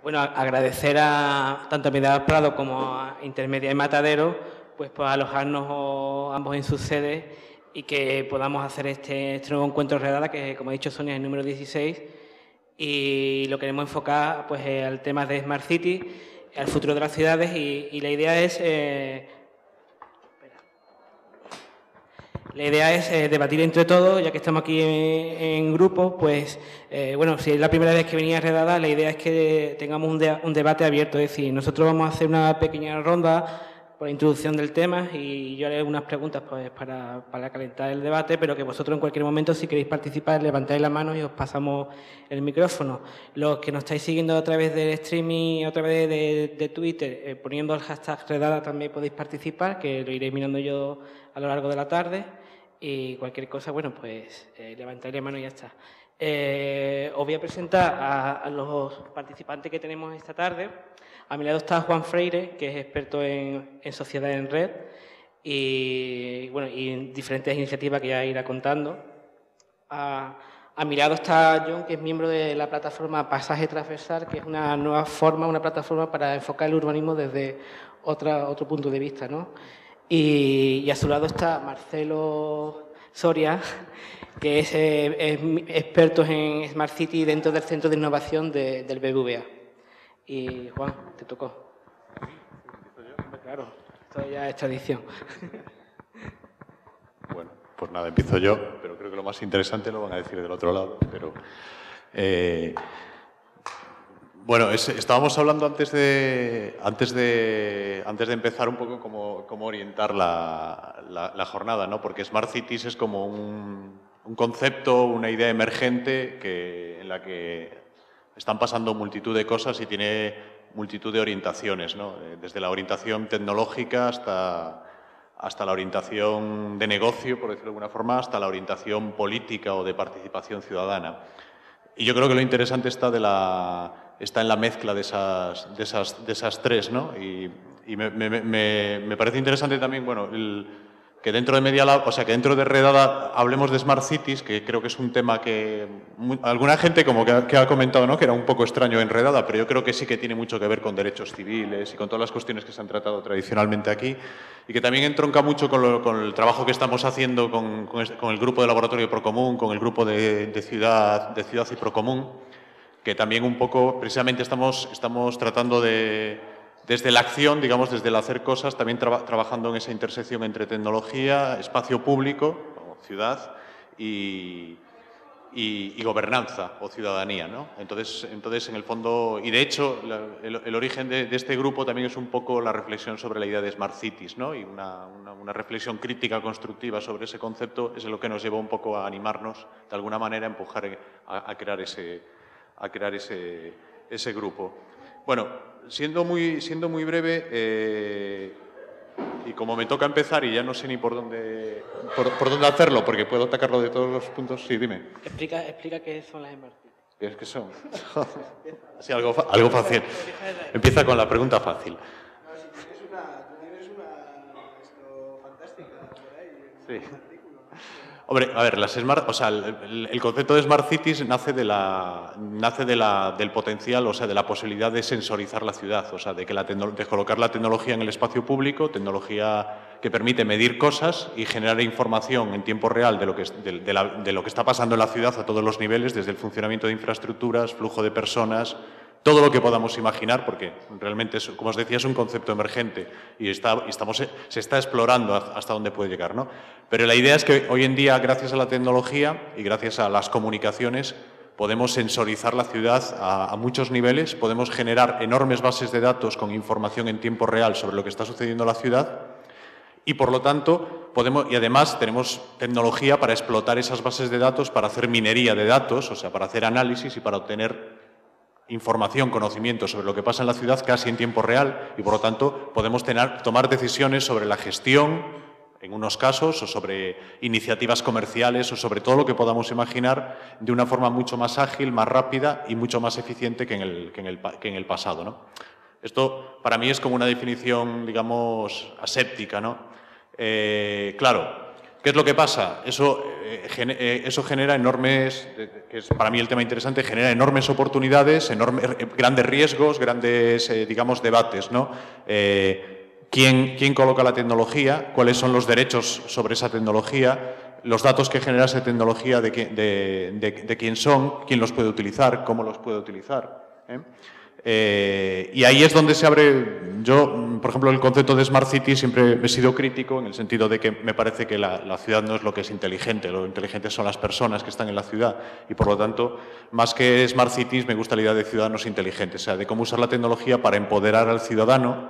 Bueno, agradecer a tanto a Mirador Prado como a Intermedia y Matadero, pues por alojarnos ambos en sus sedes y que podamos hacer este nuevo encuentro redada, que como ha dicho Sonia es el número 16, y lo queremos enfocar pues al tema de Smart City, al futuro de las ciudades y la idea es debatir entre todos, ya que estamos aquí en grupo, pues, bueno, si es la primera vez que venía Redada, la idea es que tengamos un debate abierto, es decir, nosotros vamos a hacer una pequeña ronda por introducción del tema y yo haré unas preguntas pues, para calentar el debate, pero que vosotros en cualquier momento, si queréis participar, levantáis la mano y os pasamos el micrófono. Los que nos estáis siguiendo a través del streaming, a través de Twitter, poniendo el hashtag Redada también podéis participar, que lo iré mirando yo a lo largo de la tarde. Y cualquier cosa, bueno, pues levantaré la mano y ya está. Os voy a presentar a los participantes que tenemos esta tarde. A mi lado está Juan Freire, que es experto en sociedad en red y, bueno, y en diferentes iniciativas que ya irá contando. A mi lado está John, que es miembro de la plataforma Pasaje Transversal, que es una nueva forma, una plataforma para enfocar el urbanismo desde otro punto de vista, ¿no? Y a su lado está Marcelo Soria, que es experto en Smart City dentro del Centro de Innovación del BBVA. Y Juan, te tocó. Claro, esto ya es tradición. Bueno, pues nada, empiezo yo, pero creo que lo más interesante lo van a decir del otro lado. Pero, bueno, estábamos hablando antes de empezar un poco cómo orientar la jornada, ¿no? Porque Smart Cities es como un concepto, una idea emergente en la que están pasando multitud de cosas y tiene multitud de orientaciones, ¿no? Desde la orientación tecnológica hasta la orientación de negocio, por decirlo de alguna forma, hasta la orientación política o de participación ciudadana. Y yo creo que lo interesante está en la mezcla de esas tres, ¿no? Y me parece interesante también, bueno, que dentro de Media Lab, o sea, que dentro de Redada hablemos de Smart Cities, que creo que es un tema que alguna gente como que ha comentado, ¿no?, que era un poco extraño en Redada, pero yo creo que sí que tiene mucho que ver con derechos civiles y con todas las cuestiones que se han tratado tradicionalmente aquí, y que también entronca mucho con el trabajo que estamos haciendo con el grupo de laboratorio Procomún, con el grupo de Ciudad y Procomún, que también un poco, precisamente estamos tratando desde la acción, digamos, desde el hacer cosas, también trabajando en esa intersección entre tecnología, espacio público, como ciudad, y gobernanza o ciudadanía, ¿no? Entonces, en el fondo, y de hecho, el origen de este grupo también es un poco la reflexión sobre la idea de Smart Cities, ¿no? Y una reflexión crítica, constructiva sobre ese concepto es lo que nos llevó un poco a animarnos, de alguna manera, a empujar a crear ese grupo. Bueno, siendo muy breve, y como me toca empezar y ya no sé ni por dónde hacerlo, porque puedo atacarlo de todos los puntos. Sí, dime. Explica qué son las Smart Cities. ¿Qué es que son? Sí, algo fácil. Empieza con la pregunta fácil. No, si tienes una fantástica por ahí. Sí. Hombre, a ver, el concepto de Smart Cities nace del potencial, o sea, de la posibilidad de sensorizar la ciudad, o sea, de colocar la tecnología en el espacio público, tecnología que permite medir cosas y generar información en tiempo real de lo que está pasando en la ciudad a todos los niveles, desde el funcionamiento de infraestructuras, flujo de personas, todo lo que podamos imaginar, porque realmente, como os decía, es un concepto emergente y se está explorando hasta dónde puede llegar, ¿no? Pero la idea es que hoy en día, gracias a la tecnología y gracias a las comunicaciones, podemos sensorizar la ciudad a muchos niveles, podemos generar enormes bases de datos con información en tiempo real sobre lo que está sucediendo en la ciudad y, por lo tanto, y además tenemos tecnología para explotar esas bases de datos, para hacer minería de datos, o sea, para hacer análisis y para obtener información, conocimiento sobre lo que pasa en la ciudad casi en tiempo real y, por lo tanto, podemos tomar decisiones sobre la gestión, en unos casos, o sobre iniciativas comerciales o sobre todo lo que podamos imaginar de una forma mucho más ágil, más rápida y mucho más eficiente que en el pasado, ¿no? Esto, para mí, es como una definición, digamos, aséptica, ¿no? Claro, ¿Qué es lo que pasa? Eso genera enormes, que es para mí el tema interesante, genera enormes oportunidades, grandes riesgos, grandes, digamos, debates, ¿no? ¿Quién coloca la tecnología? ¿Cuáles son los derechos sobre esa tecnología? Los datos que genera esa tecnología, de quién son, quién los puede utilizar, cómo los puede utilizar. Y ahí es donde se abre, yo, por ejemplo, el concepto de Smart City siempre he sido crítico en el sentido de que me parece que la ciudad no es lo que es inteligente, lo inteligente son las personas que están en la ciudad y, por lo tanto, más que Smart Cities, me gusta la idea de ciudadanos inteligentes, o sea, de cómo usar la tecnología para empoderar al ciudadano,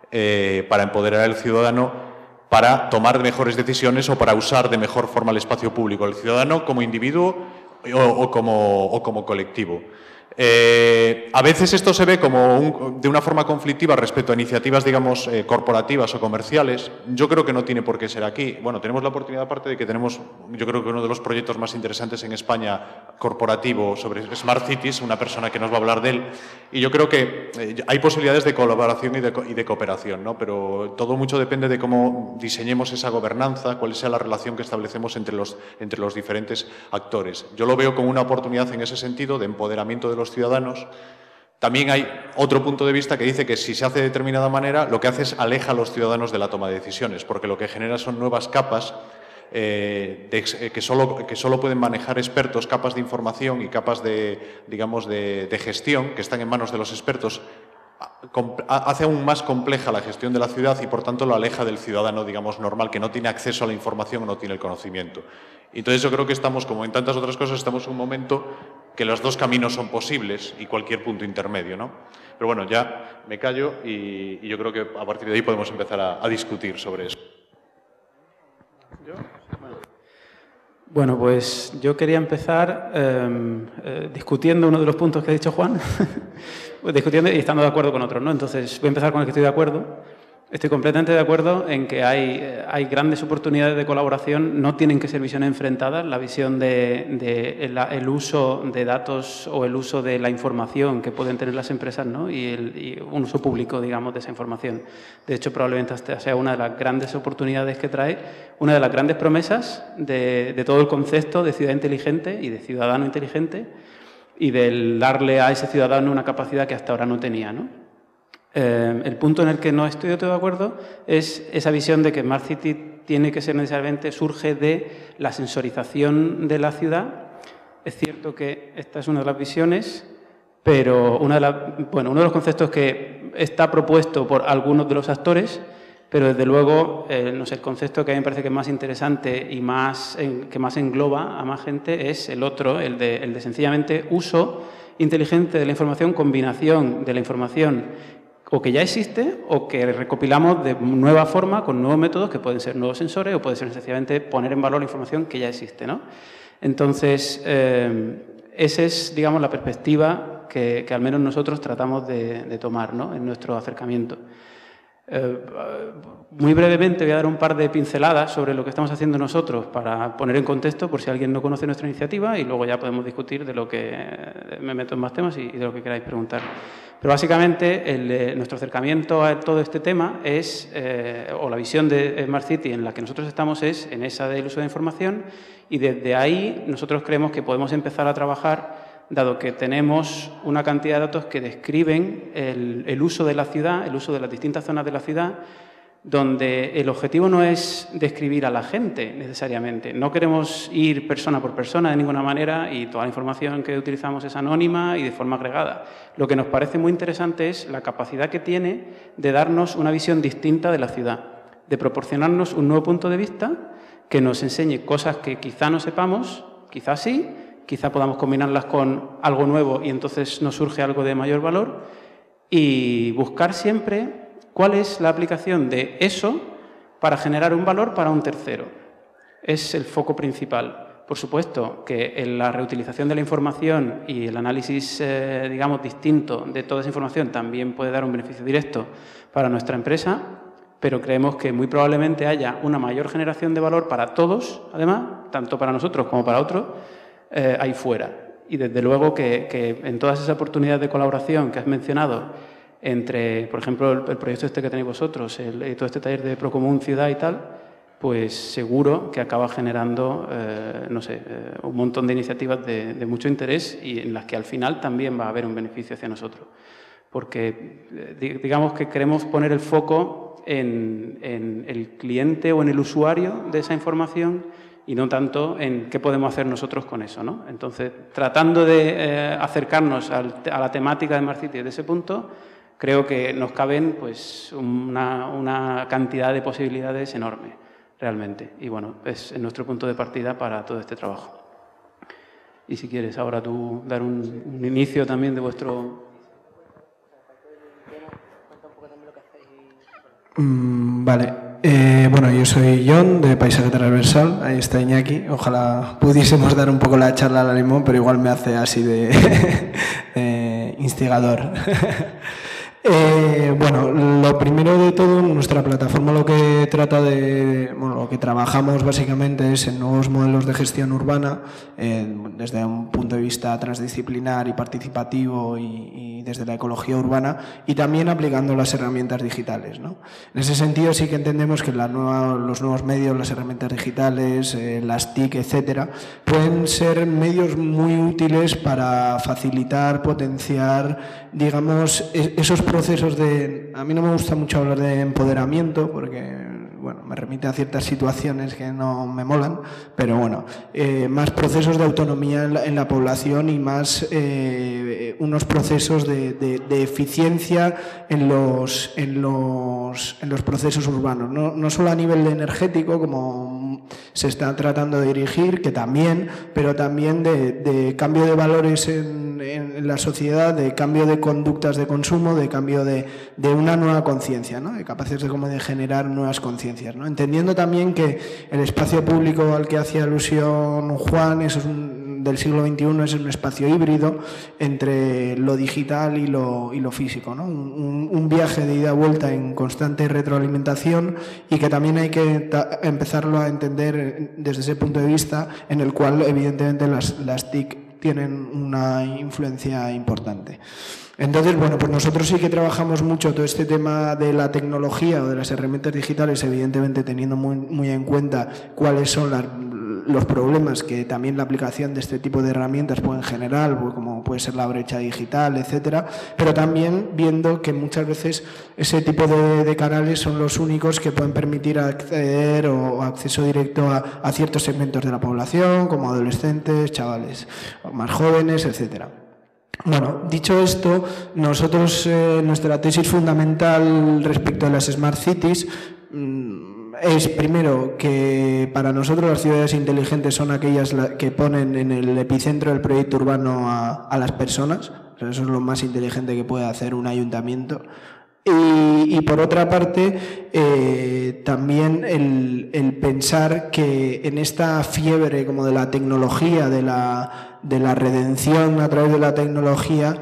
para tomar mejores decisiones o para usar de mejor forma el espacio público, el ciudadano como individuo o como colectivo. A veces esto se ve de una forma conflictiva respecto a iniciativas, digamos, corporativas o comerciales. Yo creo que no tiene por qué ser aquí. Bueno, tenemos la oportunidad, aparte de que tenemos, yo creo que uno de los proyectos más interesantes en España corporativo sobre Smart Cities, una persona que nos va a hablar de él. Y yo creo que hay posibilidades de colaboración y de cooperación, ¿no? Pero todo mucho depende de cómo diseñemos esa gobernanza, cuál sea la relación que establecemos entre los diferentes actores. Yo lo veo como una oportunidad en ese sentido de empoderamiento de los ciudadanos. También hay otro punto de vista que dice que si se hace de determinada manera, lo que hace es aleja a los ciudadanos de la toma de decisiones, porque lo que genera son nuevas capas que solo pueden manejar expertos, capas de información y capas de gestión que están en manos de los expertos. Hace aún más compleja la gestión de la ciudad y, por tanto, lo aleja del ciudadano, digamos, normal, que no tiene acceso a la información o no tiene el conocimiento. Entonces, yo creo que estamos, como en tantas otras cosas, estamos en un momento que los dos caminos son posibles y cualquier punto intermedio, ¿no? Pero bueno, ya me callo y yo creo que a partir de ahí podemos empezar a discutir sobre eso. Bueno, pues yo quería empezar discutiendo uno de los puntos que ha dicho Juan, pues discutiendo y estando de acuerdo con otros, ¿no? Entonces, voy a empezar con el que estoy de acuerdo. Estoy completamente de acuerdo en que hay grandes oportunidades de colaboración, no tienen que ser visiones enfrentadas, la visión el uso de datos o el uso de la información que pueden tener las empresas, ¿no? y un uso público, digamos, de esa información. De hecho, probablemente esta sea una de las grandes oportunidades que trae, una de las grandes promesas de todo el concepto de ciudad inteligente y de ciudadano inteligente y del darle a ese ciudadano una capacidad que hasta ahora no tenía, ¿no? El punto en el que no estoy de todo de acuerdo es esa visión de que Smart City tiene que ser necesariamente, surge de la sensorización de la ciudad. Es cierto que esta es una de las visiones, pero uno de los conceptos que está propuesto por algunos de los actores, pero desde luego no sé, el concepto que a mí me parece que es más interesante y que más engloba a más gente es el otro, el de sencillamente uso inteligente de la información, combinación de la información o que ya existe o que recopilamos de nueva forma con nuevos métodos que pueden ser nuevos sensores o puede ser sencillamente poner en valor la información que ya existe, ¿no? Entonces, esa es, digamos, la perspectiva que al menos nosotros tratamos de tomar, ¿no? En nuestro acercamiento. Muy brevemente voy a dar un par de pinceladas sobre lo que estamos haciendo nosotros para poner en contexto por si alguien no conoce nuestra iniciativa y luego ya podemos discutir de lo que me meto en más temas y de lo que queráis preguntar. Pero básicamente nuestro acercamiento a todo este tema es, o la visión de Smart City en la que nosotros estamos es en esa del uso de información y desde ahí nosotros creemos que podemos empezar a trabajar dado que tenemos una cantidad de datos que describen el uso de la ciudad, el uso de las distintas zonas de la ciudad, donde el objetivo no es describir a la gente necesariamente. No queremos ir persona por persona de ninguna manera y toda la información que utilizamos es anónima y de forma agregada. Lo que nos parece muy interesante es la capacidad que tiene de darnos una visión distinta de la ciudad, de proporcionarnos un nuevo punto de vista que nos enseñe cosas que quizá no sepamos, quizá sí, quizá podamos combinarlas con algo nuevo y entonces nos surge algo de mayor valor y buscar siempre cuál es la aplicación de eso para generar un valor para un tercero. Es el foco principal. Por supuesto que en la reutilización de la información y el análisis, digamos, distinto de toda esa información también puede dar un beneficio directo para nuestra empresa, pero creemos que muy probablemente haya una mayor generación de valor para todos, además, tanto para nosotros como para otros, ahí fuera. Y desde luego que en todas esas oportunidades de colaboración que has mencionado, entre, por ejemplo, el proyecto este que tenéis vosotros, todo este taller de Procomún Ciudad y tal, pues seguro que acaba generando, no sé, un montón de iniciativas de mucho interés y en las que al final también va a haber un beneficio hacia nosotros. Porque digamos que queremos poner el foco en el cliente o en el usuario de esa información y no tanto en qué podemos hacer nosotros con eso, ¿no? Entonces, tratando de acercarnos a la temática de Smart City desde ese punto, creo que nos caben pues, una cantidad de posibilidades enorme, realmente. Y bueno, es nuestro punto de partida para todo este trabajo. Y si quieres ahora tú dar un inicio también de vuestro... Vale. Bueno, yo soy John, de Paisaje Transversal. Ahí está Iñaki. Ojalá pudiésemos dar un poco la charla al limón, pero igual me hace así de instigador. Bueno, lo primero de todo, nuestra plataforma lo que trata de, bueno, lo que trabajamos básicamente es en nuevos modelos de gestión urbana, desde un punto de vista transdisciplinar y participativo y desde la ecología urbana, y también aplicando las herramientas digitales, ¿no? En ese sentido sí que entendemos que los nuevos medios, las herramientas digitales, las TIC, etcétera, pueden ser medios muy útiles para facilitar, potenciar, digamos, esos procesos de... A mí no me gusta mucho hablar de empoderamiento porque, bueno, me remite a ciertas situaciones que no me molan, pero bueno, más procesos de autonomía en la población y más unos procesos de eficiencia en los procesos urbanos, no solo a nivel energético, como se está tratando de dirigir, que también, pero también de cambio de valores en la sociedad, de cambio de conductas de consumo, de cambio de una nueva conciencia, ¿no? De capaces de generar nuevas conciencias, ¿no? Entendiendo también que el espacio público al que hacía alusión Juan, eso es del siglo XXI, es un espacio híbrido entre lo digital y lo físico, ¿no? Un viaje de ida y vuelta en constante retroalimentación y que también hay que empezarlo a entender desde ese punto de vista, en el cual evidentemente las TIC tienen una influencia importante. Entonces, bueno, pues nosotros sí que trabajamos mucho todo este tema de la tecnología o de las herramientas digitales, evidentemente teniendo muy en cuenta cuáles son los problemas que también la aplicación de este tipo de herramientas pueden generar, como puede ser la brecha digital, etcétera, pero también viendo que muchas veces ese tipo de canales son los únicos que pueden permitir acceder o acceso directo a ciertos segmentos de la población, como adolescentes, chavales más jóvenes, etcétera. Bueno, dicho esto, nosotros, nuestra tesis fundamental respecto a las Smart Cities es, primero, que para nosotros las ciudades inteligentes son aquellas que ponen en el epicentro del proyecto urbano a las personas. O sea, eso es lo más inteligente que puede hacer un ayuntamiento. Y por otra parte, también el pensar que en esta fiebre como de la tecnología, de la redención a través de la tecnología,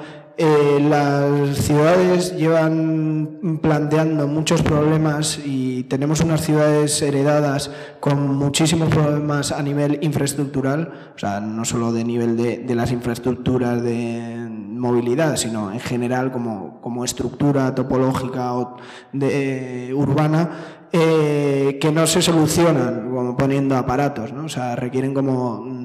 las ciudades llevan planteando muchos problemas y tenemos unas ciudades heredadas con muchísimos problemas a nivel infraestructural, o sea, no solo de nivel de las infraestructuras de movilidad, sino en general como estructura topológica urbana, que no se solucionan como poniendo aparatos, ¿no? O sea, requieren como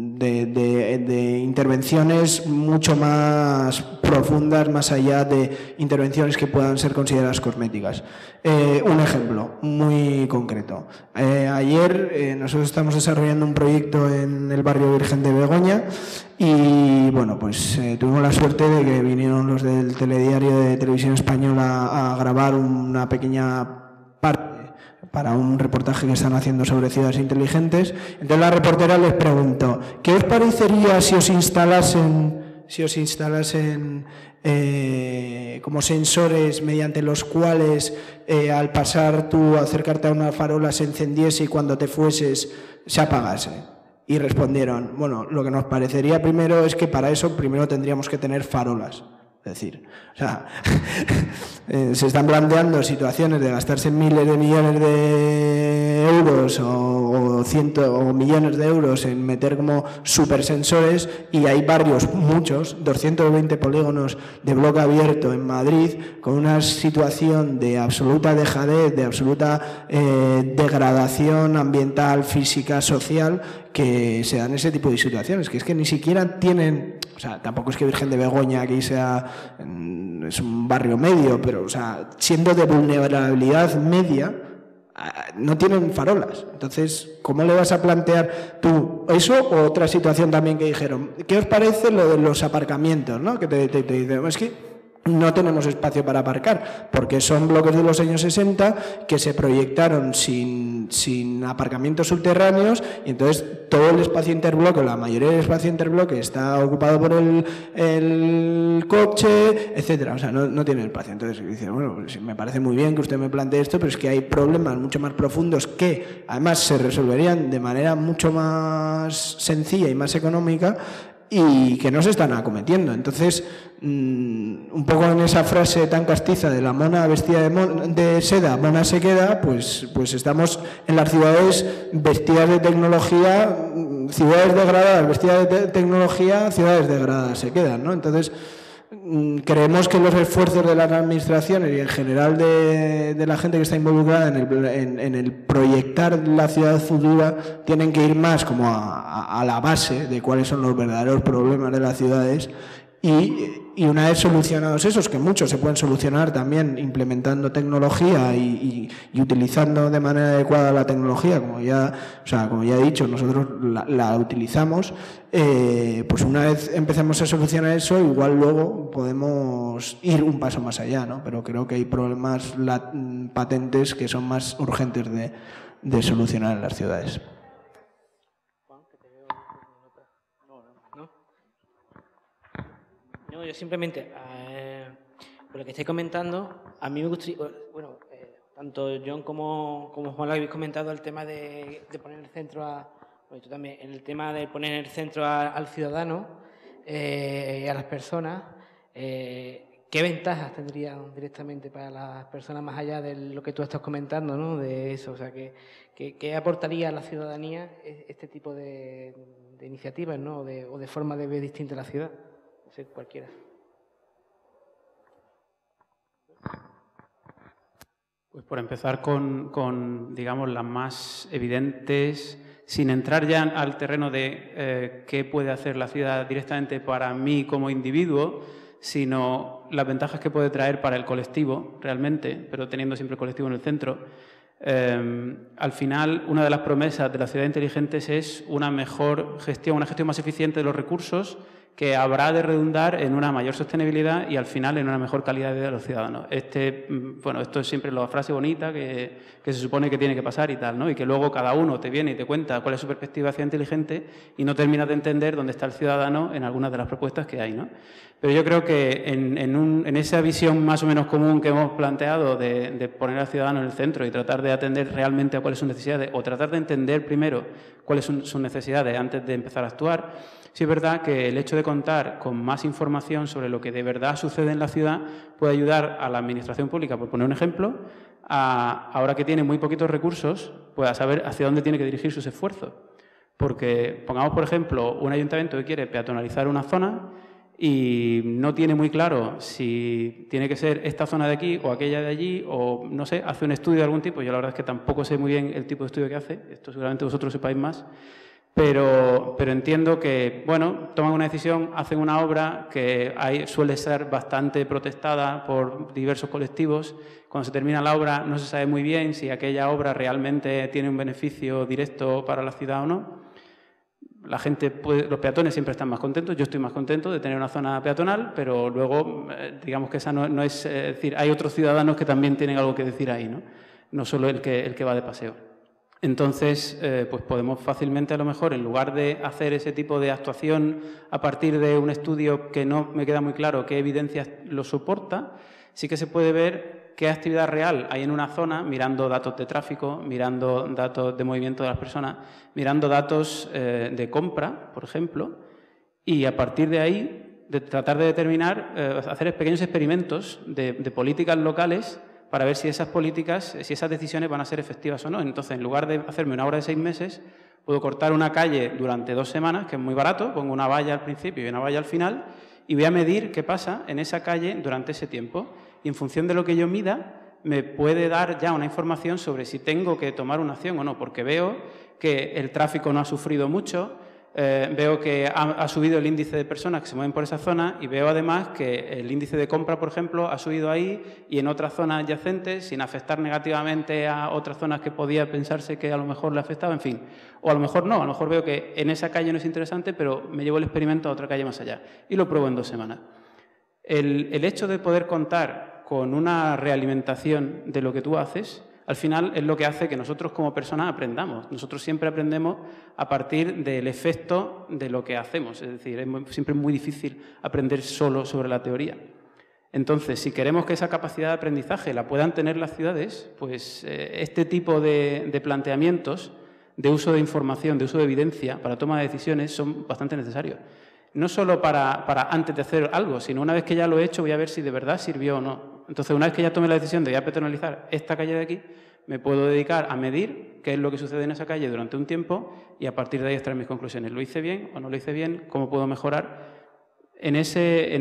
de intervenciones mucho más profundas, más allá de intervenciones que puedan ser consideradas cosméticas. Un ejemplo muy concreto. Ayer nosotros estamos desarrollando un proyecto en el barrio Virgen de Begoña y bueno, pues tuvimos la suerte de que vinieron los del Telediario de Televisión Española a grabar una pequeña parte para un reportaje que están haciendo sobre ciudades inteligentes. Entonces la reportera les preguntó: ¿qué os parecería si os instalasen como sensores mediante los cuales al pasar tú, acercarte a una farola, se encendiese y cuando te fueses se apagase? Y respondieron: bueno, lo que nos parecería primero es que para eso primero tendríamos que tener farolas. Es decir, o sea, se están planteando situaciones de gastarse miles de millones de euros o millones de euros en meter como supersensores, y hay varios, muchos, 220 polígonos de bloque abierto en Madrid, con una situación de absoluta dejadez, de absoluta degradación ambiental, física, social, que se dan ese tipo de situaciones, que es que ni siquiera tienen, o sea, tampoco es que Virgen de Begoña aquí sea, es un barrio medio, pero, o sea, siendo de vulnerabilidad media, no tienen farolas. Entonces, ¿cómo le vas a plantear tú eso o otra situación también que dijeron? ¿Qué os parece lo de los aparcamientos, ¿no? Que te dicen, es que no tenemos espacio para aparcar, porque son bloques de los años 60 que se proyectaron sin aparcamientos subterráneos, y entonces todo el espacio interbloque, la mayoría del espacio interbloque está ocupado por el coche, etcétera. O sea, no tiene espacio. Entonces dice, bueno, pues me parece muy bien que usted me plantee esto, pero es que hay problemas mucho más profundos que además se resolverían de manera mucho más sencilla y más económica, y que no se están acometiendo. Entonces, un poco en esa frase tan castiza de la mona vestida de seda, mona se queda, pues estamos en las ciudades vestidas de tecnología, ciudades degradadas vestidas de tecnología, ciudades degradadas se quedan, ¿no? Entonces, creemos que los esfuerzos de las administraciones y en general de la gente que está involucrada en el proyectar la ciudad futura tienen que ir más como a la base de cuáles son los verdaderos problemas de las ciudades, y una vez solucionados esos, que muchos se pueden solucionar también implementando tecnología y utilizando de manera adecuada la tecnología, como ya he dicho, nosotros la utilizamos, pues una vez empecemos a solucionar eso, igual luego podemos ir un paso más allá, ¿no? Pero creo que hay problemas patentes que son más urgentes de solucionar en las ciudades. No, yo simplemente, por lo que estáis comentando, a mí me gustaría, bueno, tanto John como Juan lo habéis comentado, el tema de poner el centro bueno, tú también, el tema de poner el centro al ciudadano y a las personas. ¿Qué ventajas tendrían directamente para las personas más allá de lo que tú estás comentando, ¿no? De eso, o sea, ¿qué aportaría a la ciudadanía este tipo de iniciativas, ¿no? O de forma de ver distinta la ciudad? No sé, cualquiera. Pues por empezar con digamos, las más evidentes, sin entrar ya al terreno de qué puede hacer la ciudad directamente para mí como individuo, sino las ventajas que puede traer para el colectivo realmente, pero teniendo siempre el colectivo en el centro. Al final, una de las promesas de las ciudades inteligentes es una mejor gestión, una gestión más eficiente de los recursos, que habrá de redundar en una mayor sostenibilidad y al final en una mejor calidad de vida de los ciudadanos. Bueno, esto es siempre la frase bonita que se supone que tiene que pasar y tal, ¿no? Y que luego cada uno te viene y te cuenta cuál es su perspectiva de ciudad inteligente y no terminas de entender dónde está el ciudadano en algunas de las propuestas que hay, ¿no? Pero yo creo que en esa visión más o menos común que hemos planteado de poner al ciudadano en el centro y tratar de atender realmente a cuáles son sus necesidades, o tratar de entender primero cuáles son sus necesidades antes de empezar a actuar, sí es verdad que el hecho de contar con más información sobre lo que de verdad sucede en la ciudad puede ayudar a la administración pública, por poner un ejemplo, ahora que tiene muy poquitos recursos, pues a saber hacia dónde tiene que dirigir sus esfuerzos. Porque pongamos, por ejemplo, un ayuntamiento que quiere peatonalizar una zona y no tiene muy claro si tiene que ser esta zona de aquí o aquella de allí, o no sé, hace un estudio de algún tipo. Yo la verdad es que tampoco sé muy bien el tipo de estudio que hace, esto seguramente vosotros sepáis más, pero entiendo que, bueno, toman una decisión, hacen una obra que suele ser bastante protestada por diversos colectivos. Cuando se termina la obra no se sabe muy bien si aquella obra realmente tiene un beneficio directo para la ciudad o no. La gente los peatones siempre están más contentos, yo estoy más contento de tener una zona peatonal, pero luego, digamos que esa no es decir, hay otros ciudadanos que también tienen algo que decir ahí, no solo el que va de paseo. Entonces, pues podemos fácilmente, a lo mejor, en lugar de hacer ese tipo de actuación a partir de un estudio que no me queda muy claro qué evidencias lo soporta, sí que se puede ver qué actividad real hay en una zona, mirando datos de tráfico, mirando datos de movimiento de las personas, mirando datos de compra, por ejemplo, y a partir de ahí de tratar de determinar, hacer pequeños experimentos de políticas locales para ver si esas políticas, si esas decisiones van a ser efectivas o no. Entonces, en lugar de hacerme una obra de 6 meses, puedo cortar una calle durante 2 semanas, que es muy barato, pongo una valla al principio y una valla al final, y voy a medir qué pasa en esa calle durante ese tiempo. Y en función de lo que yo mida, me puede dar ya una información sobre si tengo que tomar una acción o no, porque veo que el tráfico no ha sufrido mucho, veo que ha subido el índice de personas que se mueven por esa zona y veo además que el índice de compra, por ejemplo, ha subido ahí y en otras zonas adyacentes, sin afectar negativamente a otras zonas que podía pensarse que a lo mejor le afectaba, en fin. O a lo mejor no, a lo mejor veo que en esa calle no es interesante, pero me llevo el experimento a otra calle más allá y lo pruebo en 2 semanas. El hecho de poder contar con una realimentación de lo que tú haces, al final es lo que hace que nosotros como personas aprendamos. Nosotros siempre aprendemos a partir del efecto de lo que hacemos. Es decir, siempre es muy difícil aprender solo sobre la teoría. Entonces, si queremos que esa capacidad de aprendizaje la puedan tener las ciudades, pues este tipo de planteamientos de uso de información, de uso de evidencia para toma de decisiones son bastante necesarios. No solo para antes de hacer algo, sino una vez que ya lo he hecho voy a ver si de verdad sirvió o no. Entonces, una vez que ya tome la decisión de ya peatonalizar esta calle de aquí, me puedo dedicar a medir qué es lo que sucede en esa calle durante un tiempo y a partir de ahí extraer mis conclusiones. ¿Lo hice bien o no lo hice bien? ¿Cómo puedo mejorar? En ese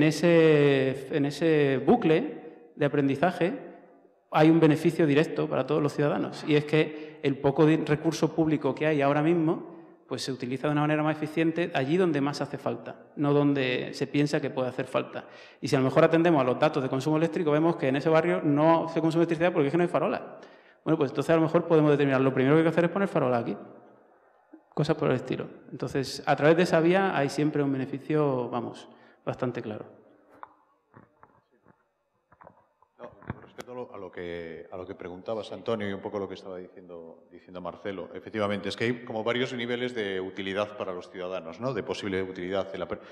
bucle de aprendizaje hay un beneficio directo para todos los ciudadanos y es que el poco recurso público que hay ahora mismo pues se utiliza de una manera más eficiente allí donde más hace falta, no donde se piensa que puede hacer falta. Y si a lo mejor atendemos a los datos de consumo eléctrico, vemos que en ese barrio no se consume electricidad porque es que no hay farolas. Bueno, pues entonces a lo mejor podemos determinar, lo primero que hay que hacer es poner farolas aquí. Cosas por el estilo. Entonces, a través de esa vía hay siempre un beneficio, vamos, bastante claro. Con respecto a lo que preguntabas, Antonio, y un poco lo que estaba diciendo Marcelo, efectivamente, es que hay como varios niveles de utilidad para los ciudadanos, ¿no? De posible utilidad.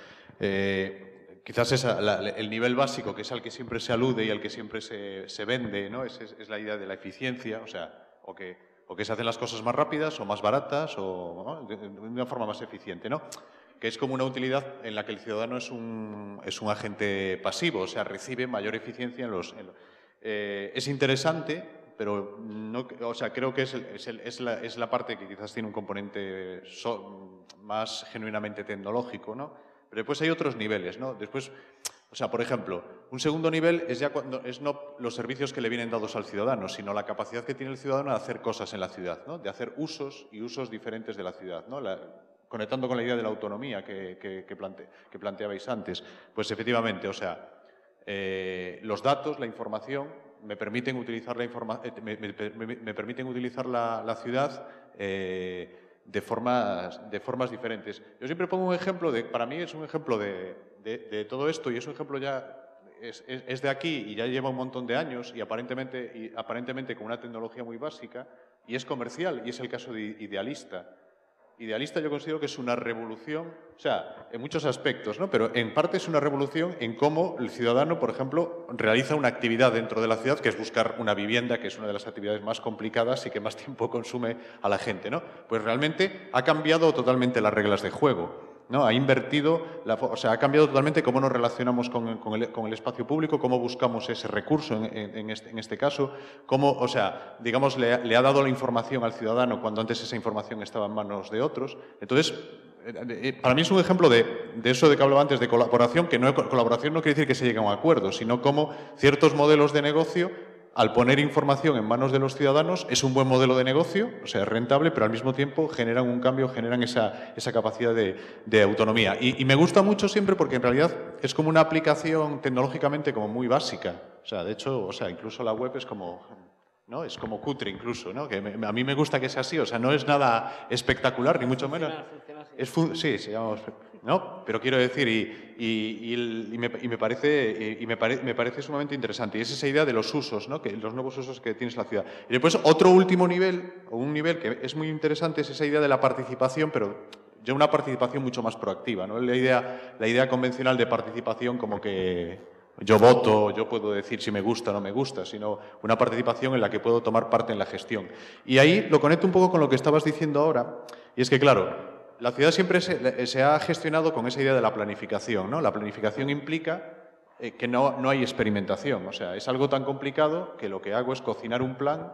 Quizás el nivel básico, que es al que siempre se alude y al que siempre se vende, ¿no? Es la idea de la eficiencia, o sea, o que se hacen las cosas más rápidas o más baratas o, ¿no? de una forma más eficiente, ¿no? Que es como una utilidad en la que el ciudadano es un agente pasivo, o sea, recibe mayor eficiencia en los... es interesante, pero no, o sea, creo que es la parte que quizás tiene un componente más genuinamente tecnológico, ¿no? Pero después hay otros niveles, ¿no? Después, o sea, por ejemplo, un segundo nivel es ya cuando es no los servicios que le vienen dados al ciudadano, sino la capacidad que tiene el ciudadano de hacer cosas en la ciudad, ¿no? De hacer usos diferentes de la ciudad, ¿no? Conectando con la idea de la autonomía que planteabais antes, pues efectivamente, o sea, los datos, la información, me permiten utilizar me permiten utilizar la ciudad de formas diferentes. Yo siempre pongo un ejemplo para mí es un ejemplo de todo esto y es un ejemplo ya es de aquí y ya lleva un montón de años y aparentemente con una tecnología muy básica y es comercial y es el caso de Idealista. Idealista yo considero que es una revolución, o sea, en muchos aspectos, ¿no? Pero en parte es una revolución en cómo el ciudadano, por ejemplo, realiza una actividad dentro de la ciudad, que es buscar una vivienda, que es una de las actividades más complicadas y que más tiempo consume a la gente, ¿no? Pues realmente ha cambiado totalmente las reglas de juego, ¿no? Ha invertido, o sea, ha cambiado totalmente cómo nos relacionamos con el espacio público, cómo buscamos ese recurso en este caso, cómo, o sea, digamos, le ha dado la información al ciudadano cuando antes esa información estaba en manos de otros. Entonces, para mí es un ejemplo de eso de que hablaba antes de colaboración, que colaboración no quiere decir que se llegue a un acuerdo, sino cómo ciertos modelos de negocio, al poner información en manos de los ciudadanos, es un buen modelo de negocio, o sea, es rentable, pero al mismo tiempo generan un cambio, generan esa capacidad de autonomía. Y me gusta mucho siempre porque en realidad es como una aplicación tecnológicamente como muy básica. O sea, de hecho, o sea, incluso la web es como... ¿no? Es como cutre incluso, ¿no? Que a mí me gusta que sea así, o sea, no es nada espectacular, ni mucho menos. Sí, se llama... ¿no? Pero quiero decir, me parece sumamente interesante. Y es esa idea de los usos, ¿no? Que los nuevos usos que tienes en la ciudad. Y después otro último nivel, o un nivel que es muy interesante, es esa idea de la participación, pero ya una participación mucho más proactiva, ¿no? La idea convencional de participación como que yo voto, yo puedo decir si me gusta o no me gusta, sino una participación en la que puedo tomar parte en la gestión. Y ahí lo conecto un poco con lo que estabas diciendo ahora, y es que, claro, la ciudad siempre se ha gestionado con esa idea de la planificación, ¿no? La planificación implica que no hay experimentación. O sea, es algo tan complicado que lo que hago es cocinar un plan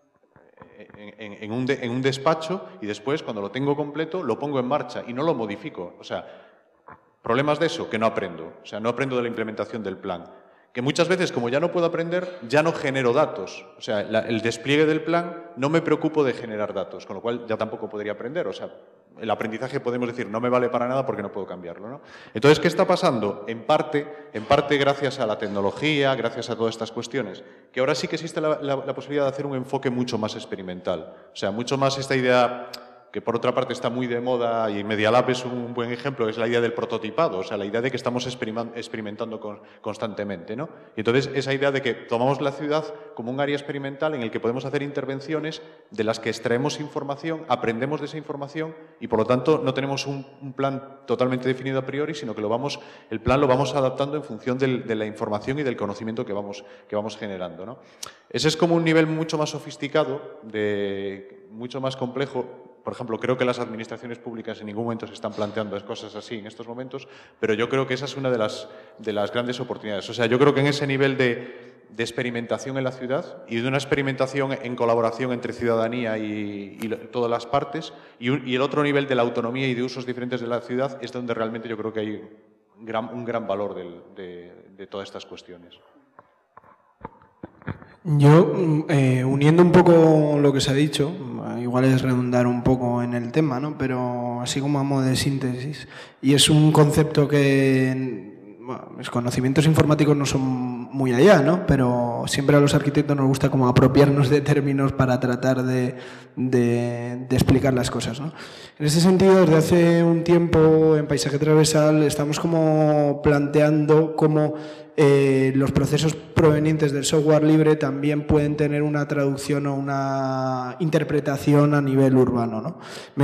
en un despacho y después, cuando lo tengo completo, lo pongo en marcha y no lo modifico. O sea, ¿problemas de eso? Que no aprendo. O sea, no aprendo de la implementación del plan. Que muchas veces, como ya no puedo aprender, ya no genero datos. O sea, el despliegue del plan no me preocupo de generar datos, con lo cual ya tampoco podría aprender. O sea, el aprendizaje podemos decir no me vale para nada porque no puedo cambiarlo, ¿no? Entonces, ¿qué está pasando? En parte gracias a la tecnología, gracias a todas estas cuestiones, que ahora sí que existe la posibilidad de hacer un enfoque mucho más experimental. O sea, mucho más esta idea que por otra parte está muy de moda y Media Lab es un buen ejemplo, es la idea del prototipado, o sea, la idea de que estamos experimentando constantemente, ¿no? Y entonces esa idea de que tomamos la ciudad como un área experimental en el que podemos hacer intervenciones de las que extraemos información, aprendemos de esa información y por lo tanto no tenemos un plan totalmente definido a priori, sino que el plan lo vamos adaptando en función de la información y del conocimiento que vamos generando, ¿no? Ese es como un nivel mucho más sofisticado, mucho más complejo. Por ejemplo, creo que las administraciones públicas en ningún momento se están planteando cosas así en estos momentos, pero yo creo que esa es una de las grandes oportunidades. O sea, yo creo que en ese nivel de experimentación en la ciudad y de una experimentación en colaboración entre ciudadanía y todas las partes y el otro nivel de la autonomía y de usos diferentes de la ciudad es donde realmente yo creo que hay un gran valor de todas estas cuestiones. Yo, uniendo un poco lo que se ha dicho, igual es redundar un poco en el tema, ¿no? Pero así como a modo de síntesis, y es un concepto que, bueno, mis conocimientos informáticos no son muy allá, ¿no? Pero siempre a los arquitectos nos gusta como apropiarnos de términos para tratar de explicar las cosas, ¿no? En ese sentido, desde hace un tiempo en Paisaje Transversal estamos como planteando cómo los procesos provenientes del software libre también pueden tener una traducción o una interpretación a nivel urbano, ¿no?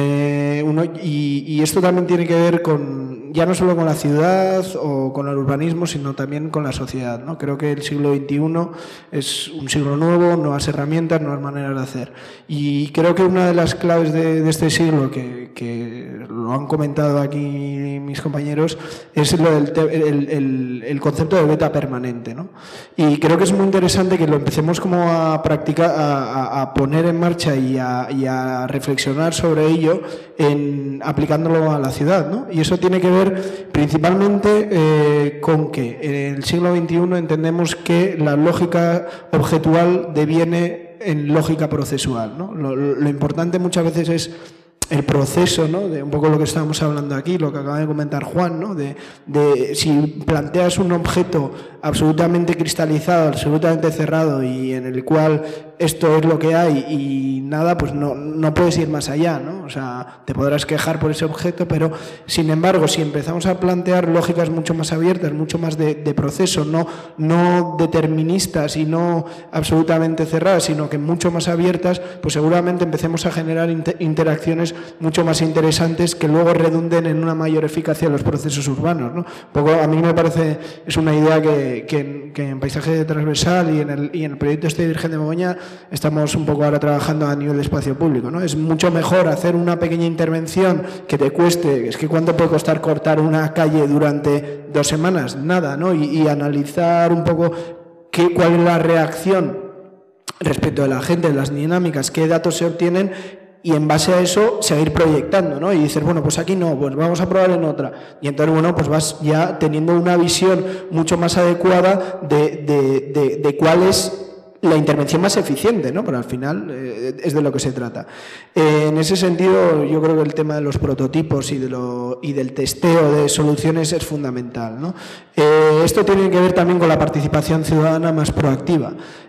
Y esto también tiene que ver ya no solo con la ciudad o con el urbanismo, sino también con la sociedad, ¿no? Creo que el siglo XXI es un siglo nuevo, nuevas herramientas, nuevas maneras de hacer. Y creo que una de las claves de este siglo, que lo han comentado aquí mis compañeros, es el concepto de beta permanente, ¿no? Y creo que es muy interesante que lo empecemos como a practicar, a poner en marcha y a reflexionar sobre ello, aplicándolo a la ciudad, ¿no? Y eso tiene que ver principalmente con que en el siglo XXI entendemos que la lógica objetual deviene en lógica procesual, ¿no? Lo importante muchas veces es el proceso, ¿no? De un poco lo que estábamos hablando aquí, lo que acaba de comentar Juan, ¿no? De si planteas un objeto absolutamente cristalizado, absolutamente cerrado y en el cual esto es lo que hay y nada, pues no puedes ir más allá, ¿no? O sea, te podrás quejar por ese objeto, pero sin embargo, si empezamos a plantear lógicas mucho más abiertas, mucho más de proceso, no deterministas y no absolutamente cerradas, sino que mucho más abiertas, pues seguramente empecemos a generar interacciones mucho más interesantes que luego redunden en una mayor eficacia en los procesos urbanos, ¿no? Un poco, a mí me parece, es una idea que en Paisaje Transversal y en el proyecto este de Virgen de Begoña estamos un poco ahora trabajando a nivel de espacio público, ¿no? Es mucho mejor hacer una pequeña intervención que te cueste, es que ¿cuánto puede costar cortar una calle durante 2 semanas? Nada, ¿no? Y analizar un poco cuál es la reacción respecto de la gente, de las dinámicas, qué datos se obtienen y en base a eso seguir proyectando, ¿no? Y dices, bueno, pues aquí no, pues vamos a probar en otra. Y entonces, bueno, pues vas ya teniendo una visión mucho más adecuada de cuál es la intervención más eficiente, ¿no? Pero al final es de lo que se trata. En ese sentido, yo creo que el tema de los prototipos y del testeo de soluciones es fundamental, ¿no? Esto tiene que ver también con la participación ciudadana más proactiva.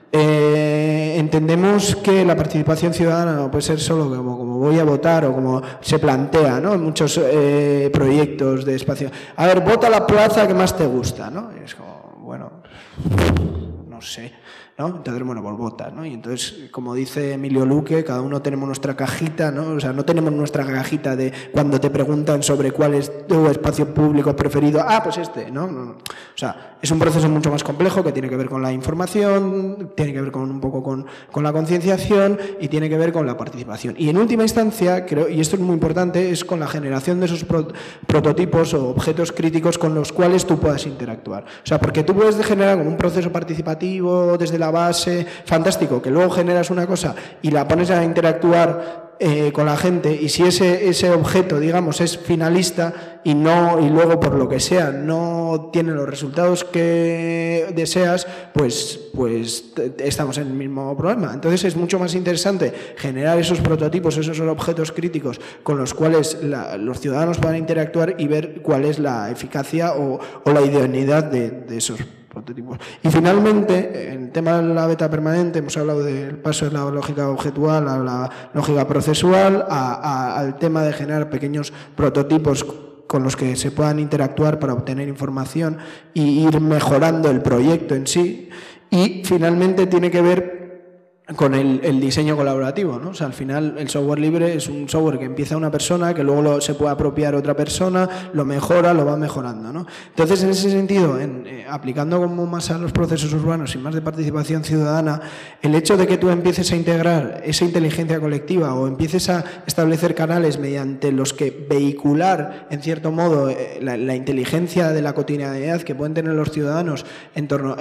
Entendemos que la participación ciudadana no puede ser solo como voy a votar o como se plantea, ¿no? En muchos proyectos de espacio. A ver, vota la plaza que más te gusta, ¿no? Y es como, bueno, no sé. ¿no? Entonces, bueno, pues vota, ¿no? Y entonces, como dice Emilio Luque, cada uno tenemos nuestra cajita, ¿no? O sea, no tenemos nuestra cajita de cuando te preguntan sobre cuál es tu espacio público preferido, pues este, ¿no? O sea, es un proceso mucho más complejo que tiene que ver con la información, tiene que ver con un poco con la concienciación y tiene que ver con la participación. Y en última instancia, creo, y esto es muy importante, es con la generación de esos prototipos o objetos críticos con los cuales tú puedas interactuar. O sea, porque tú puedes generar como un proceso participativo desde la base, fantástico, que luego generas una cosa y la pones a interactuar con la gente, y si ese objeto, digamos, es finalista y luego por lo que sea no tiene los resultados que deseas, pues estamos en el mismo problema. Entonces es mucho más interesante generar esos prototipos, esos objetos críticos con los cuales los ciudadanos puedan interactuar y ver cuál es la eficacia o la idoneidad de esos prototipos. Y finalmente, en el tema de la beta permanente, hemos hablado del paso de la lógica objetual a la lógica procesual, al tema de generar pequeños prototipos con los que se puedan interactuar para obtener información y ir mejorando el proyecto en sí. Y finalmente tiene que ver con el diseño colaborativo, ¿no? O sea, al final el software libre es un software que empieza una persona, que luego se puede apropiar otra persona, lo mejora, lo va mejorando, ¿no? Entonces, en ese sentido, aplicando como más a los procesos urbanos y más de participación ciudadana, el hecho de que tú empieces a integrar esa inteligencia colectiva o empieces a establecer canales mediante los que vehicular, en cierto modo, la inteligencia de la cotidianidad que pueden tener los ciudadanos en torno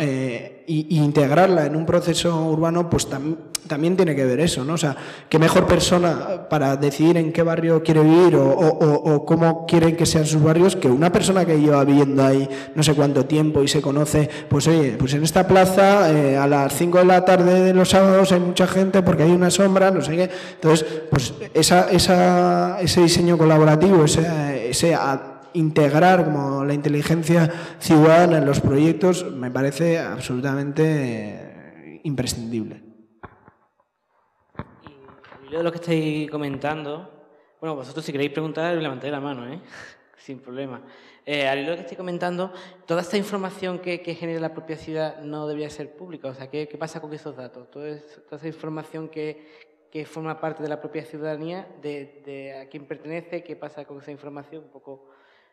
y integrarla en un proceso urbano, pues también tiene que ver eso, ¿no? O sea, qué mejor persona para decidir en qué barrio quiere vivir o cómo quieren que sean sus barrios que una persona que lleva viviendo ahí no sé cuánto tiempo y se conoce, pues oye, pues en esta plaza a las 5 de la tarde de los sábados hay mucha gente porque hay una sombra, no sé qué. Entonces, pues ese diseño colaborativo, ese integrar como la inteligencia ciudadana en los proyectos me parece absolutamente imprescindible. Y lo de lo que estáis comentando, bueno, vosotros si queréis preguntar, levantáis la mano, sin problema. Al hilo de lo que estáis comentando, toda esta información que genera la propia ciudad no debería ser pública. O sea, ¿qué pasa con esos datos? Toda esa información que forma parte de la propia ciudadanía, de a quién pertenece, qué pasa con esa información, un poco...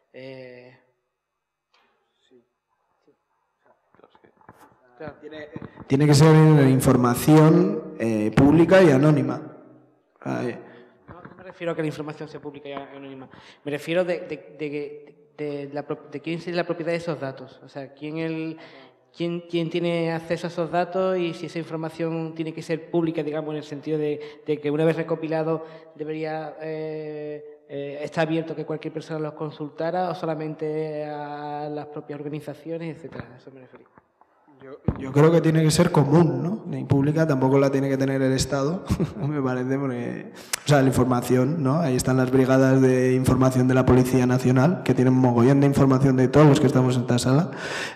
Claro. Tiene que ser información pública y anónima. No me refiero a que la información sea pública y anónima. Me refiero de quién es la propiedad de esos datos. O sea, quién tiene acceso a esos datos y si esa información tiene que ser pública, digamos, en el sentido de que una vez recopilado debería estar abierto que cualquier persona los consultara o solamente a las propias organizaciones, etcétera. A eso me refiero. Yo creo que tiene que ser común, ¿no? Ni pública tampoco la tiene que tener el Estado, me parece, porque... O sea, la información, ¿no? Ahí están las brigadas de información de la Policía Nacional, que tienen un mogollón de información de todos los que estamos en esta sala.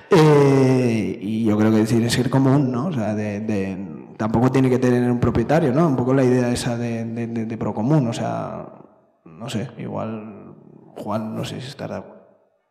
Y yo creo que tiene que ser común, ¿no? O sea, tampoco tiene que tener un propietario, ¿no? Un poco la idea esa de procomún, o sea, no sé, igual Juan, no sé si estará de acuerdo.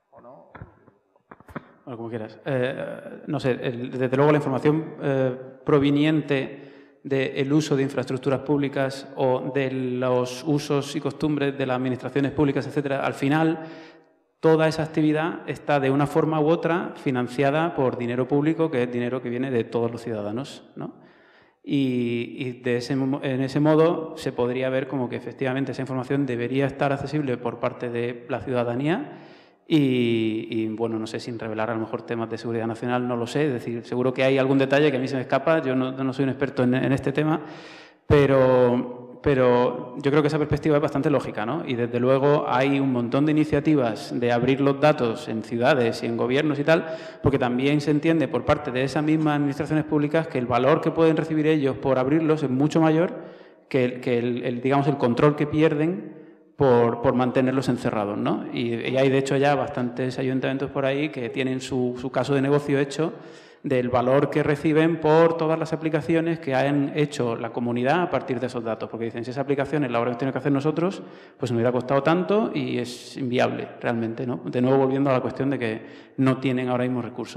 Bueno, como quieras. No sé, desde luego la información proveniente del uso de infraestructuras públicas o de los usos y costumbres de las administraciones públicas, etcétera, al final toda esa actividad está de una forma u otra financiada por dinero público, que es dinero que viene de todos los ciudadanos, ¿no? Y en ese modo se podría ver como que efectivamente esa información debería estar accesible por parte de la ciudadanía. Y bueno, no sé, sin revelar a lo mejor temas de seguridad nacional, no lo sé, es decir, seguro que hay algún detalle que a mí se me escapa, yo no soy un experto en este tema, pero yo creo que esa perspectiva es bastante lógica, ¿no? Y desde luego hay un montón de iniciativas de abrir los datos en ciudades y en gobiernos y tal, porque también se entiende por parte de esas mismas administraciones públicas que el valor que pueden recibir ellos por abrirlos es mucho mayor que digamos, el control que pierden por mantenerlos encerrados, ¿no? Y hay, de hecho, ya bastantes ayuntamientos por ahí que tienen su caso de negocio hecho del valor que reciben por todas las aplicaciones que han hecho la comunidad a partir de esos datos. Porque dicen, si esa aplicación es la hora que tenemos que hacer nosotros, pues nos hubiera costado tanto y es inviable realmente, ¿no? De nuevo, volviendo a la cuestión de que no tienen ahora mismo recursos.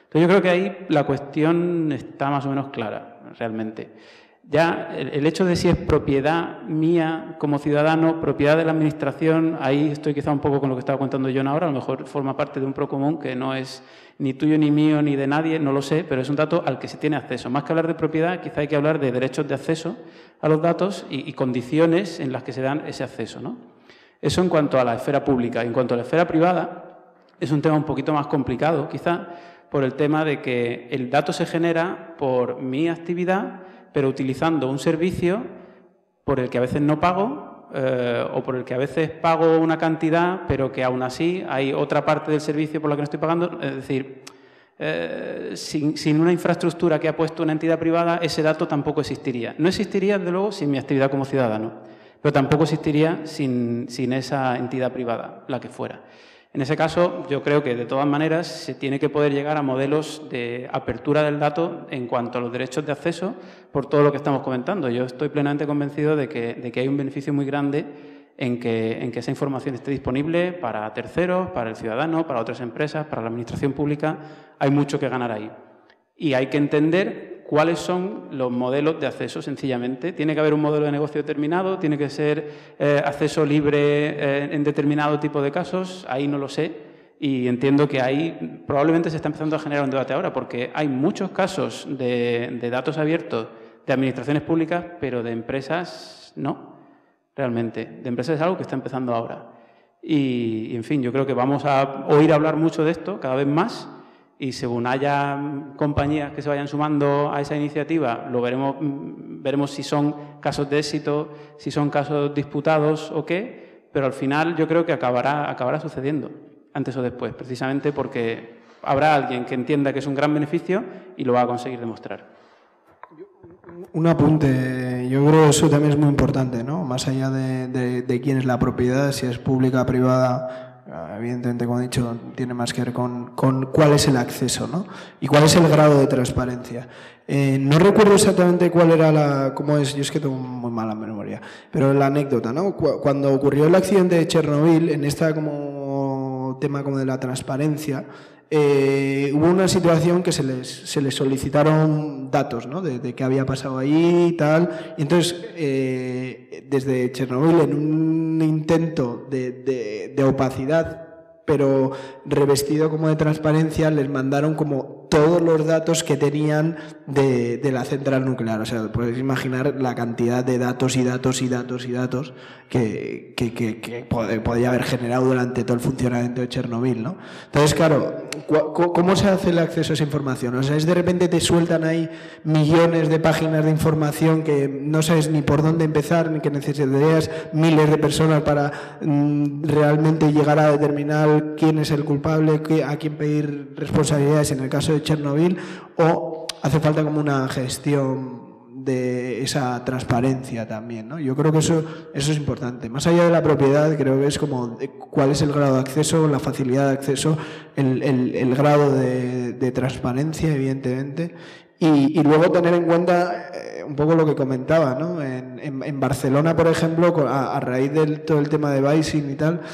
Entonces yo creo que ahí la cuestión está más o menos clara, realmente. Ya el hecho de si es propiedad mía como ciudadano, propiedad de la Administración, ahí estoy quizá un poco con lo que estaba contando John ahora, a lo mejor forma parte de un procomún que no es ni tuyo ni mío ni de nadie, no lo sé, pero es un dato al que se tiene acceso. Más que hablar de propiedad, quizá hay que hablar de derechos de acceso a los datos y condiciones en las que se dan ese acceso, ¿no? Eso en cuanto a la esfera pública. En cuanto a la esfera privada, es un tema un poquito más complicado, quizá, por el tema de que el dato se genera por mi actividad, pero utilizando un servicio por el que a veces no pago o por el que a veces pago una cantidad, pero que aún así hay otra parte del servicio por la que no estoy pagando. Es decir, sin una infraestructura que ha puesto una entidad privada, ese dato tampoco existiría. No existiría, desde luego, sin mi actividad como ciudadano, pero tampoco existiría sin esa entidad privada, la que fuera. En ese caso, yo creo que de todas maneras se tiene que poder llegar a modelos de apertura del dato en cuanto a los derechos de acceso por todo lo que estamos comentando. Yo estoy plenamente convencido de que hay un beneficio muy grande en que esa información esté disponible para terceros, para el ciudadano, para otras empresas, para la administración pública. Hay mucho que ganar ahí. Y hay que entender cuáles son los modelos de acceso, sencillamente. Tiene que haber un modelo de negocio determinado, tiene que ser acceso libre en determinado tipo de casos, ahí no lo sé, y entiendo que ahí probablemente se está empezando a generar un debate ahora, porque hay muchos casos de datos abiertos de administraciones públicas, pero de empresas no, realmente. De empresas es algo que está empezando ahora. Y en fin, yo creo que vamos a oír hablar mucho de esto cada vez más, y según haya compañías que se vayan sumando a esa iniciativa, lo veremos si son casos de éxito, si son casos disputados o qué, pero al final yo creo que acabará sucediendo, antes o después, precisamente porque habrá alguien que entienda que es un gran beneficio y lo va a conseguir demostrar. Un apunte, yo creo que eso también es muy importante, ¿no? Más allá de quién es la propiedad, si es pública o privada. Evidentemente, como he dicho, tiene más que ver con cuál es el acceso, ¿no? Y cuál es el grado de transparencia. No recuerdo exactamente cuál era cómo es, yo es que tengo muy mala memoria, pero la anécdota, ¿no? Cuando ocurrió el accidente de Chernobyl, en esta como tema como de la transparencia, hubo una situación que se les solicitaron datos, ¿no? de qué había pasado ahí y tal. Y entonces, desde Chernobyl, en un intento de opacidad, pero revestido como de transparencia, les mandaron como todos los datos que tenían de la central nuclear. O sea, podéis imaginar la cantidad de datos y datos y datos y datos que podía haber generado durante todo el funcionamiento de Chernobyl, ¿no? Entonces, claro, ¿cómo se hace el acceso a esa información? O sea, es de repente te sueltan ahí millones de páginas de información que no sabes ni por dónde empezar, ni que necesitarías miles de personas para realmente llegar a determinar quién es el culpable, a quién pedir responsabilidades en el caso de Chernobyl, o hace falta como una gestión de esa transparencia también, ¿no? Yo creo que eso es importante. Más allá de la propiedad, creo que es como cuál es el grado de acceso, la facilidad de acceso, el grado de transparencia, evidentemente, y luego tener en cuenta un poco lo que comentaba, ¿no? En Barcelona, por ejemplo, a raíz de todo el tema de Bicing y tal,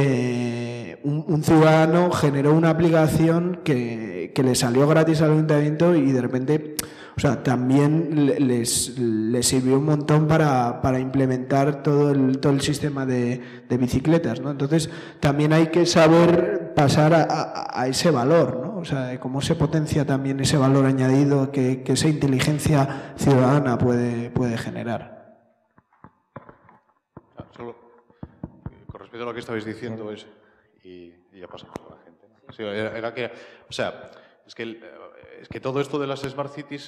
un ciudadano generó una aplicación que le salió gratis al ayuntamiento y de repente, o sea, también les sirvió un montón para implementar todo el sistema de bicicletas, ¿no? Entonces, también hay que saber pasar a ese valor, ¿no? O sea, de cómo se potencia también ese valor añadido que esa inteligencia ciudadana puede generar. Solo con respecto a lo que estabais diciendo y ya pasamos a la gente, ¿no? Sí, era que, o sea, es que todo esto de las Smart Cities,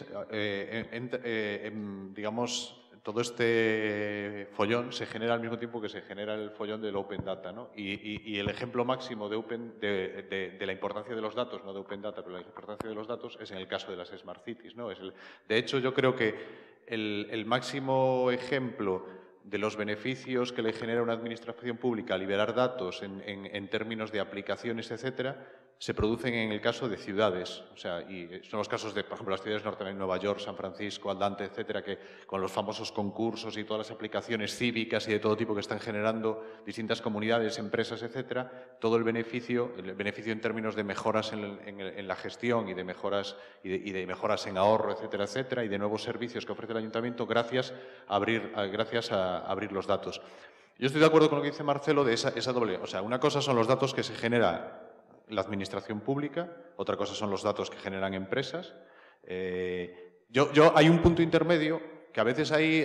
digamos, todo este follón se genera al mismo tiempo que se genera el follón del Open Data, ¿no? Y el ejemplo máximo de la importancia de los datos, no de Open Data, pero la importancia de los datos, es en el caso de las Smart Cities, ¿no? De hecho, yo creo que el máximo ejemplo de los beneficios que le genera una administración pública liberar datos en términos de aplicaciones, etcétera, se producen en el caso de ciudades, o sea, y son los casos de, por ejemplo, las ciudades norteamericanas, Nueva York, San Francisco, Atlanta, etcétera, que con los famosos concursos y todas las aplicaciones cívicas y de todo tipo que están generando distintas comunidades, empresas, etcétera, todo el beneficio en términos de mejoras en la gestión y de mejoras en ahorro, etcétera, etcétera, y de nuevos servicios que ofrece el ayuntamiento gracias a abrir los datos. Yo estoy de acuerdo con lo que dice Marcelo de esa doble. O sea, una cosa son los datos que se genera la administración pública, otra cosa son los datos que generan empresas. Hay un punto intermedio que a veces ahí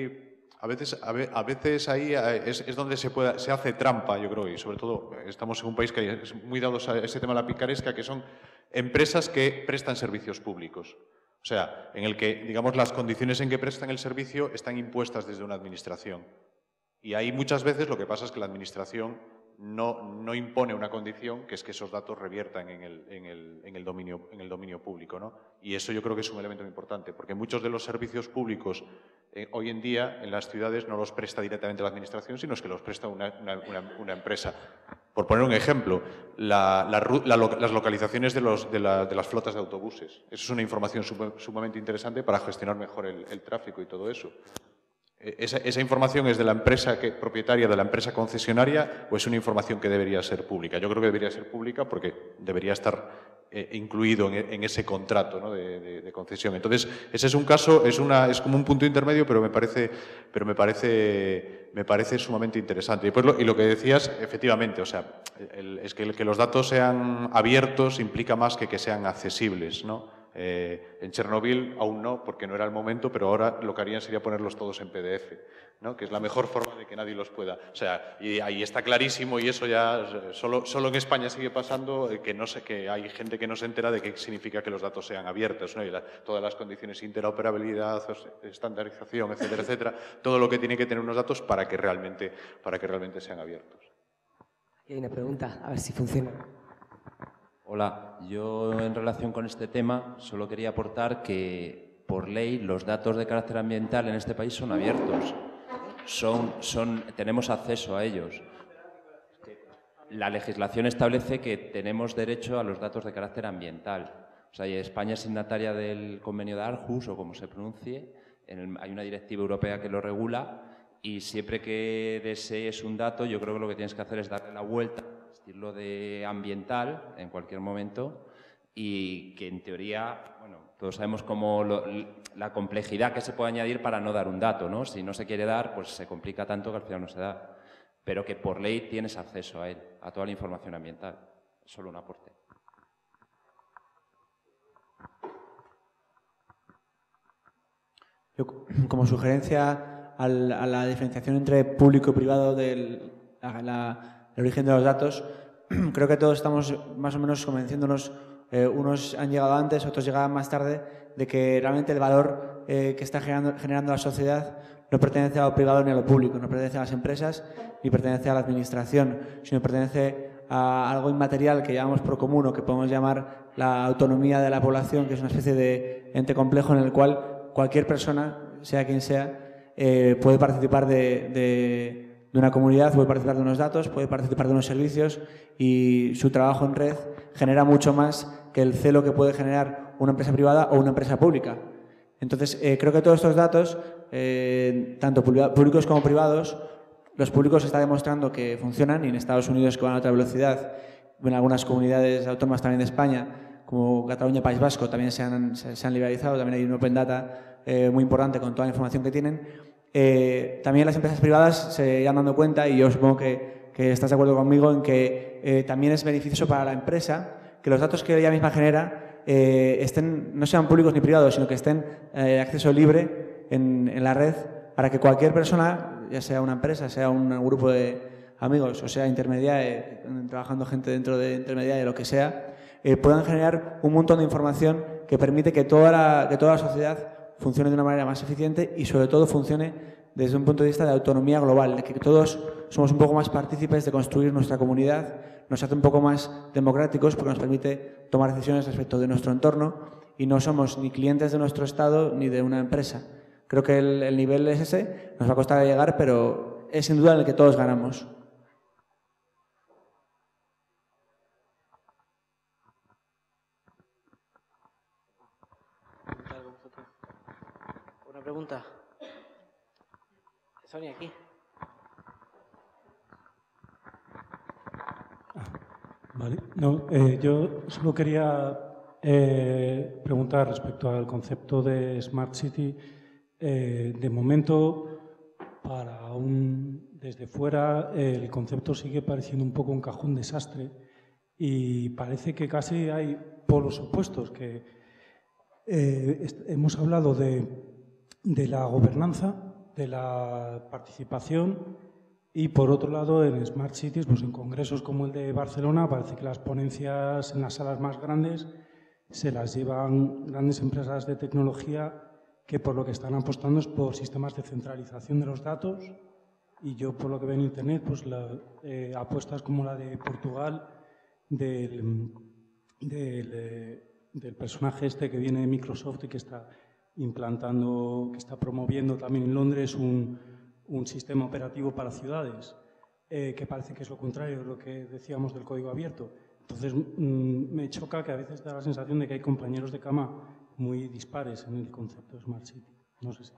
es donde se hace trampa, yo creo, y sobre todo estamos en un país que es muy dado a ese tema de la picaresca, que son empresas que prestan servicios públicos. O sea, en el que, digamos, las condiciones en que prestan el servicio están impuestas desde una administración. Y ahí muchas veces lo que pasa es que la administración no impone una condición, que es que esos datos reviertan en el dominio público, ¿no? Y eso yo creo que es un elemento muy importante, porque muchos de los servicios públicos hoy en día en las ciudades no los presta directamente la administración, sino es que los presta una empresa. Por poner un ejemplo, las localizaciones de las flotas de autobuses. Eso es una información sumamente interesante para gestionar mejor el tráfico y todo eso. ¿Esa información es de la empresa propietaria, de la empresa concesionaria, o es una información que debería ser pública? Yo creo que debería ser pública porque debería estar incluido en ese contrato, ¿no?, de concesión. Entonces, ese es un caso, es como un punto intermedio, pero me parece sumamente interesante. Y lo que decías, efectivamente, o sea, es que los datos sean abiertos implica más que sean accesibles, ¿no? En Chernobyl aún no, porque no era el momento, pero ahora lo que harían sería ponerlos todos en PDF, ¿no?, que es la mejor forma de que nadie los pueda. O sea, y ahí está clarísimo, y eso ya solo en España sigue pasando, que hay gente que no se entera de qué significa que los datos sean abiertos, ¿no? Y todas las condiciones, interoperabilidad, estandarización, etcétera, etcétera, todo lo que tiene que tener unos datos para que realmente sean abiertos. Y hay una pregunta, a ver si funciona. Hola, yo en relación con este tema solo quería aportar que por ley los datos de carácter ambiental en este país son abiertos, tenemos acceso a ellos. La legislación establece que tenemos derecho a los datos de carácter ambiental. O sea, España es signataria del convenio de Aarhus, o como se pronuncie, hay una directiva europea que lo regula, y siempre que desees un dato, yo creo que lo que tienes que hacer es darle la vuelta, vestirlo de ambiental en cualquier momento, y que en teoría, bueno, todos sabemos cómo la complejidad que se puede añadir para no dar un dato, ¿no? Si no se quiere dar, pues se complica tanto que al final no se da. Pero que por ley tienes acceso a él, a toda la información ambiental. Solo un aporte. Yo, como sugerencia a la diferenciación entre público y privado del origen de los datos, creo que todos estamos más o menos convenciéndonos, unos han llegado antes, otros llegaban más tarde, de que realmente el valor que está generando la sociedad no pertenece a lo privado ni a lo público, no pertenece a las empresas ni pertenece a la administración, sino pertenece a algo inmaterial que llamamos procomún, o que podemos llamar la autonomía de la población, que es una especie de ente complejo en el cual cualquier persona, sea quien sea, puede participar de una comunidad, puede participar de unos datos, puede participar de unos servicios, y su trabajo en red genera mucho más que el celo que puede generar una empresa privada o una empresa pública. Entonces, creo que todos estos datos, tanto públicos como privados, los públicos está demostrando que funcionan, y en Estados Unidos, que van a otra velocidad, en algunas comunidades autónomas también de España, como Cataluña, País Vasco, también se han liberalizado, también hay un Open Data muy importante con toda la información que tienen. También las empresas privadas se irán dando cuenta, y yo supongo que estás de acuerdo conmigo en que también es beneficioso para la empresa que los datos que ella misma genera no sean públicos ni privados, sino que estén de acceso libre en la red, para que cualquier persona, ya sea una empresa, sea un grupo de amigos, o sea intermediaria, trabajando gente dentro de intermediaria, lo que sea, puedan generar un montón de información que permite que toda la sociedad funcione de una manera más eficiente, y sobre todo funcione desde un punto de vista de autonomía global, de que todos somos un poco más partícipes de construir nuestra comunidad, nos hace un poco más democráticos porque nos permite tomar decisiones respecto de nuestro entorno, y no somos ni clientes de nuestro Estado ni de una empresa. Creo que el nivel es ese, nos va a costar llegar, pero es sin duda en el que todos ganamos. Y hay una pregunta, a ver si funciona. Hola, yo en relación con este tema solo quería aportar que, por ley, los datos de carácter ambiental en este país son abiertos. Son pregunta? Sonia, aquí. Vale. No, yo solo quería preguntar respecto al concepto de Smart City. De momento, desde fuera, el concepto sigue pareciendo un poco un cajón desastre y parece que casi hay polos opuestos. Que hemos hablado de la gobernanza, de la participación. Y, por otro lado, en Smart Cities, pues en congresos como el de Barcelona, parece que las ponencias en las salas más grandes se las llevan grandes empresas de tecnología que por lo que están apostando es por sistemas de centralización de los datos. Y yo, por lo que veo en Internet, pues apuestas como la de Portugal del personaje este que viene de Microsoft y que está implantando, que está promoviendo también en Londres un sistema operativo para ciudades, que parece que es lo contrario de lo que decíamos del código abierto. Entonces, me choca que a veces da la sensación de que hay compañeros de cama muy dispares en el concepto de Smart City. No sé si...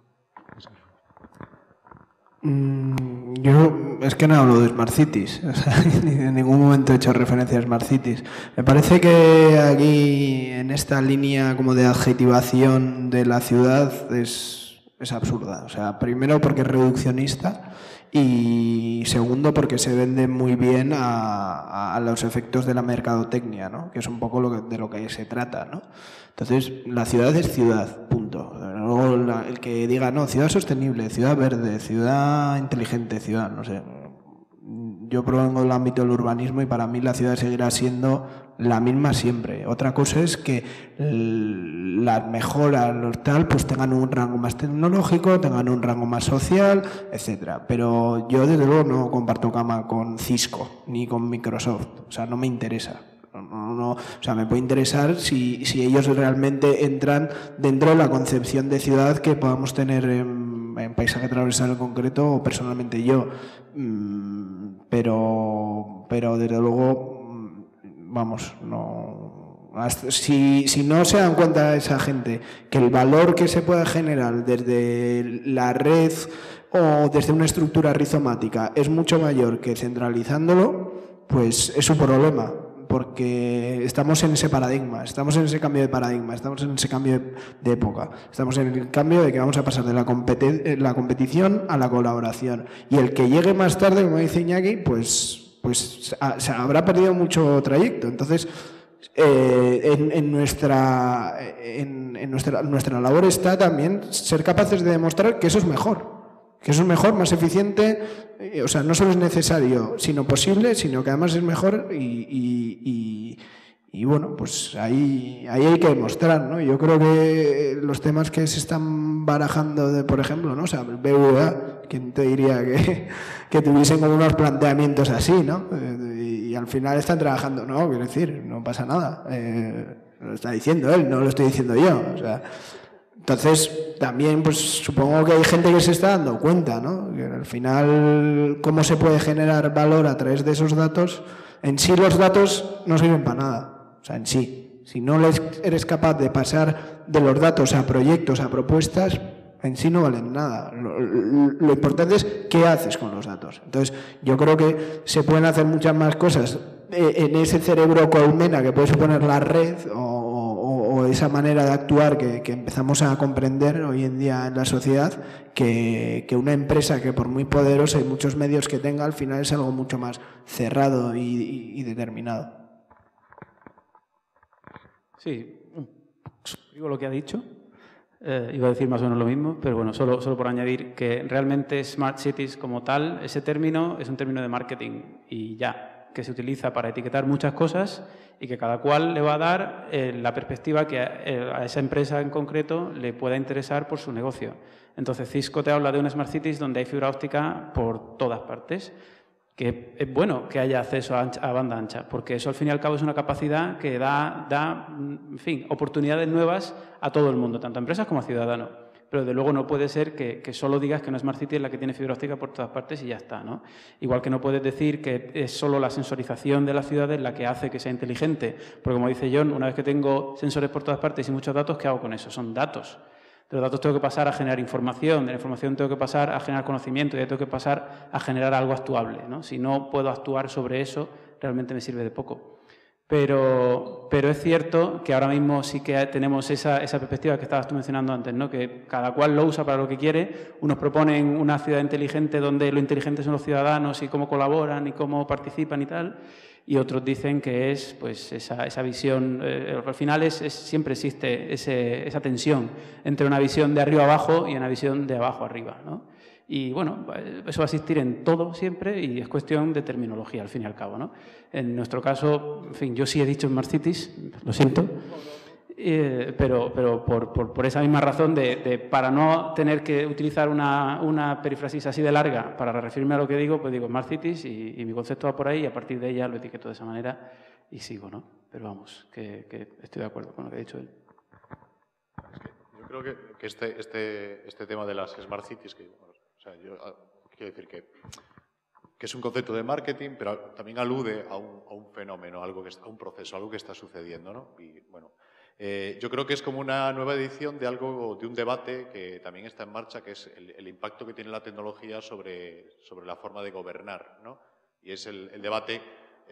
Yo es que no hablo de Smart Cities, o sea, en ningún momento he hecho referencia a Smart Cities. Me parece que aquí, en esta línea como de adjetivación de la ciudad, es absurda. O sea, primero porque es reduccionista y segundo porque se vende muy bien a los efectos de la mercadotecnia, ¿no? Que es un poco de lo que se trata, ¿no? Entonces, la ciudad es ciudad, punto. Luego, el que diga, no, ciudad sostenible, ciudad verde, ciudad inteligente, ciudad, no sé. Yo provengo del ámbito del urbanismo y para mí la ciudad seguirá siendo la misma siempre. Otra cosa es que las mejoras, los tal, pues tengan un rango más tecnológico, tengan un rango más social, etcétera. Pero yo, desde luego, no comparto cama con Cisco ni con Microsoft. O sea, no me interesa. No, o sea, me puede interesar si ellos realmente entran dentro de la concepción de ciudad que podamos tener en paisaje transversal en concreto o personalmente yo. Pero desde luego, vamos, no. Si no se dan cuenta esa gente que el valor que se puede generar desde la red o desde una estructura rizomática es mucho mayor que centralizándolo, pues es un problema. Porque estamos en ese paradigma, estamos en ese cambio de paradigma, estamos en ese cambio de época. Estamos en el cambio de que vamos a pasar de la competición a la colaboración. Y el que llegue más tarde, como dice Iñaki, pues se habrá perdido mucho trayecto. Entonces, nuestra labor está también ser capaces de demostrar que eso es mejor. Que eso es mejor, más eficiente, o sea, no solo es necesario, sino posible, sino que además es mejor y bueno, pues ahí hay que demostrar, ¿no? Yo creo que los temas que se están barajando, por ejemplo, ¿no? O sea, el BVA, ¿quién te diría que tuviesen como unos planteamientos así, ¿no? Y al final están trabajando, ¿no? Quiero decir, no pasa nada, lo está diciendo él, no lo estoy diciendo yo, o sea... Entonces, también pues supongo que hay gente que se está dando cuenta, ¿no? Que al final, ¿cómo se puede generar valor a través de esos datos? En sí los datos no sirven para nada, o sea, en sí. Si no eres capaz de pasar de los datos a proyectos, a propuestas, en sí no valen nada. Lo importante es qué haces con los datos. Entonces, yo creo que se pueden hacer muchas más cosas en ese cerebro colmena que puede suponer la red o esa manera de actuar que empezamos a comprender hoy en día en la sociedad, que una empresa que por muy poderosa y muchos medios que tenga, al final es algo mucho más cerrado y determinado. Sí, digo lo que ha dicho. Iba a decir más o menos lo mismo, pero bueno, solo por añadir que realmente Smart Cities como tal, ese término es un término de marketing y ya, que se utiliza para etiquetar muchas cosas y que cada cual le va a dar la perspectiva que a esa empresa en concreto le pueda interesar por su negocio. Entonces, Cisco te habla de una Smart Cities donde hay fibra óptica por todas partes, que es bueno que haya acceso a banda ancha, porque eso al fin y al cabo es una capacidad que da en fin, oportunidades nuevas a todo el mundo, tanto a empresas como a ciudadanos. Pero desde luego no puede ser que solo digas que una Smart City es la que tiene fibra óptica por todas partes y ya está, ¿no? Igual que no puedes decir que es solo la sensorización de las ciudades la que hace que sea inteligente, porque como dice John, una vez que tengo sensores por todas partes y muchos datos, ¿qué hago con eso? Son datos. De los datos tengo que pasar a generar información, de la información tengo que pasar a generar conocimiento y de ahí tengo que pasar a generar algo actuable, ¿no? Si no puedo actuar sobre eso, realmente me sirve de poco. Pero es cierto que ahora mismo sí que tenemos esa perspectiva que estabas tú mencionando antes, ¿no? Que cada cual lo usa para lo que quiere. Unos proponen una ciudad inteligente donde lo inteligente son los ciudadanos y cómo colaboran y cómo participan y tal. Y otros dicen que es pues, esa visión, al final siempre existe esa tensión entre una visión de arriba abajo y una visión de abajo arriba, ¿no? Y bueno, eso va a existir en todo siempre y es cuestión de terminología, al fin y al cabo, ¿no? En nuestro caso, en fin, yo sí he dicho Smart Cities, lo siento, pero por esa misma razón para no tener que utilizar una perífrasis así de larga para referirme a lo que digo, pues digo Smart Cities y mi concepto va por ahí y a partir de ella lo etiqueto de esa manera y sigo, ¿no? Pero vamos, que estoy de acuerdo con lo que ha dicho él. Yo creo que este tema de las Smart Cities, o sea, yo quiero decir que es un concepto de marketing, pero también alude a un fenómeno, a un proceso, algo que está sucediendo, ¿no? Y bueno, yo creo que es como una nueva edición de un debate que también está en marcha, que es el impacto que tiene la tecnología sobre la forma de gobernar, ¿no? Y es el debate,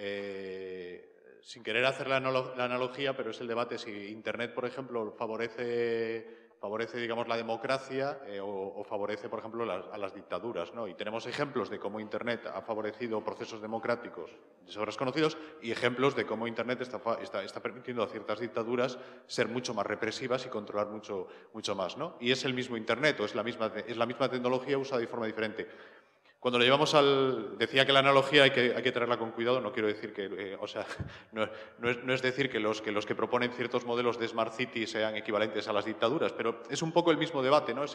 sin querer hacer la analogía, pero es el debate si Internet, por ejemplo, favorece, digamos, la democracia o favorece, por ejemplo, a las dictaduras, ¿no? Y tenemos ejemplos de cómo Internet ha favorecido procesos democráticos de sobras conocidos y ejemplos de cómo Internet está permitiendo a ciertas dictaduras ser mucho más represivas y controlar mucho más, ¿no? Y es el mismo Internet o es la misma tecnología usada de forma diferente. Cuando lo llevamos decía que la analogía hay que traerla con cuidado, no quiero decir que, no es decir que los que proponen ciertos modelos de Smart City sean equivalentes a las dictaduras, pero es un poco el mismo debate, ¿no? Es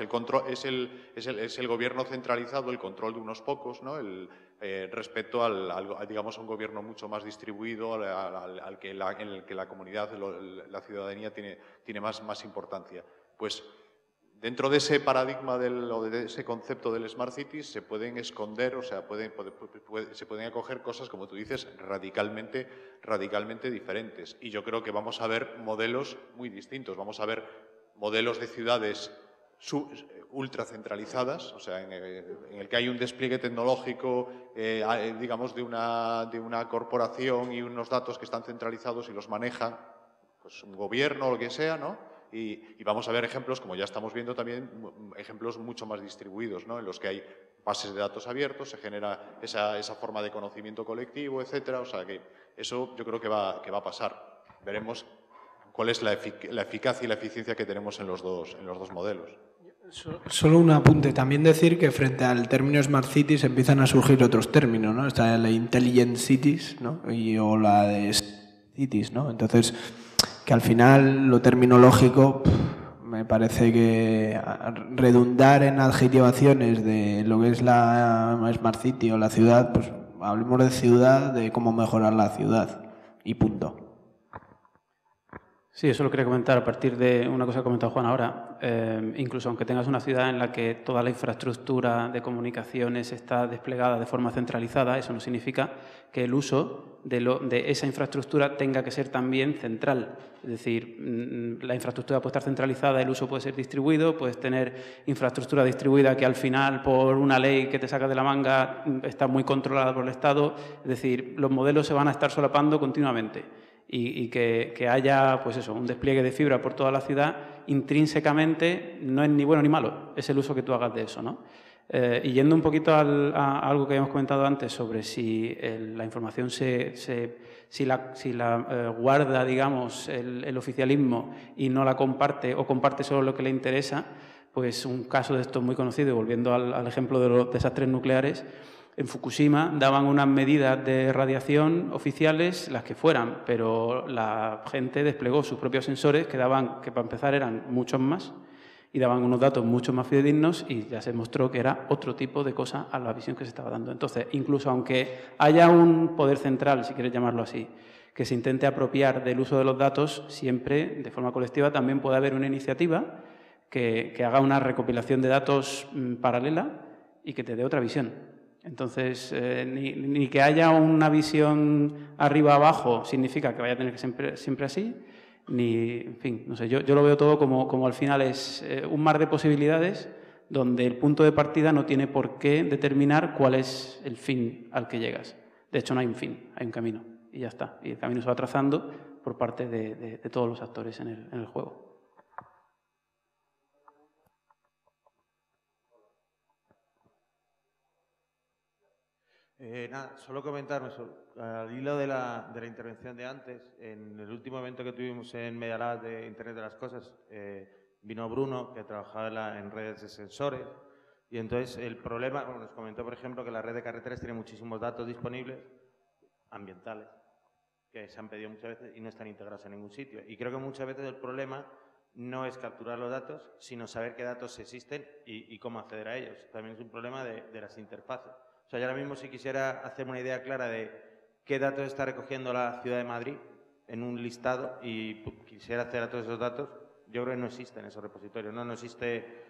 el gobierno centralizado, el control de unos pocos, ¿no? Respecto digamos, a un gobierno mucho más distribuido, en el que la comunidad, la ciudadanía tiene más importancia. Pues dentro de ese paradigma o de ese concepto del Smart Cities se pueden esconder, o sea, se pueden acoger cosas, como tú dices, radicalmente diferentes. Y yo creo que vamos a ver modelos muy distintos. Vamos a ver modelos de ciudades ultracentralizadas, o sea, en el que hay un despliegue tecnológico, digamos, de una corporación y unos datos que están centralizados y los maneja pues, un gobierno o lo que sea, ¿no? Y vamos a ver ejemplos, como ya estamos viendo también, ejemplos mucho más distribuidos, ¿no? En los que hay bases de datos abiertos, se genera esa forma de conocimiento colectivo, etcétera. O sea que eso yo creo que va a pasar. Veremos cuál es la eficacia y la eficiencia que tenemos en los dos modelos. Solo un apunte. También decir que frente al término Smart Cities empiezan a surgir otros términos, ¿no? Está la Intelligent Cities, ¿no? O la de Cities, ¿no? Entonces, que al final lo terminológico me parece que redundar en adjetivaciones de lo que es la Smart City o la ciudad, pues hablemos de ciudad, de cómo mejorar la ciudad y punto. Sí, eso lo quería comentar a partir de una cosa que ha comentado Juan ahora. Incluso aunque tengas una ciudad en la que toda la infraestructura de comunicaciones está desplegada de forma centralizada, eso no significa que el uso de esa infraestructura tenga que ser también central. Es decir, la infraestructura puede estar centralizada, el uso puede ser distribuido, puedes tener infraestructura distribuida que al final, por una ley que te sacas de la manga, está muy controlada por el Estado. Es decir, los modelos se van a estar solapando continuamente. Y que haya pues eso, un despliegue de fibra por toda la ciudad, intrínsecamente no es ni bueno ni malo, es el uso que tú hagas de eso, ¿no? Y yendo un poquito a algo que habíamos comentado antes sobre si la información si la guarda, digamos, el oficialismo y no la comparte o comparte solo lo que le interesa, pues un caso de esto muy conocido, y volviendo al ejemplo de los desastres nucleares, en Fukushima daban unas medidas de radiación oficiales, las que fueran, pero la gente desplegó sus propios sensores que para empezar eran muchos más y daban unos datos mucho más fidedignos y ya se mostró que era otro tipo de cosa a la visión que se estaba dando. Entonces, incluso aunque haya un poder central, si quieres llamarlo así, que se intente apropiar del uso de los datos, siempre, de forma colectiva, también puede haber una iniciativa que haga una recopilación de datos paralela y que te dé otra visión. Entonces, ni que haya una visión arriba-abajo significa que vaya a tener que ser siempre así, en fin, no sé, yo lo veo todo como al final es un mar de posibilidades donde el punto de partida no tiene por qué determinar cuál es el fin al que llegas. De hecho, no hay un fin, hay un camino y ya está. Y el camino se va trazando por parte de todos los actores en el juego. Nada, solo comentar al hilo de la intervención de antes, en el último evento que tuvimos en Media Lab de Internet de las Cosas, vino Bruno, que trabajaba en redes de sensores, y entonces el problema, bueno, nos comentó, por ejemplo, que la red de carreteras tiene muchísimos datos disponibles, ambientales, que se han pedido muchas veces y no están integrados en ningún sitio. Y creo que muchas veces el problema no es capturar los datos, sino saber qué datos existen y cómo acceder a ellos. También es un problema de las interfaces. O sea, yo ahora mismo si quisiera hacerme una idea clara de qué datos está recogiendo la Ciudad de Madrid en un listado y quisiera acceder a todos esos datos, yo creo que no existen esos repositorios, no existe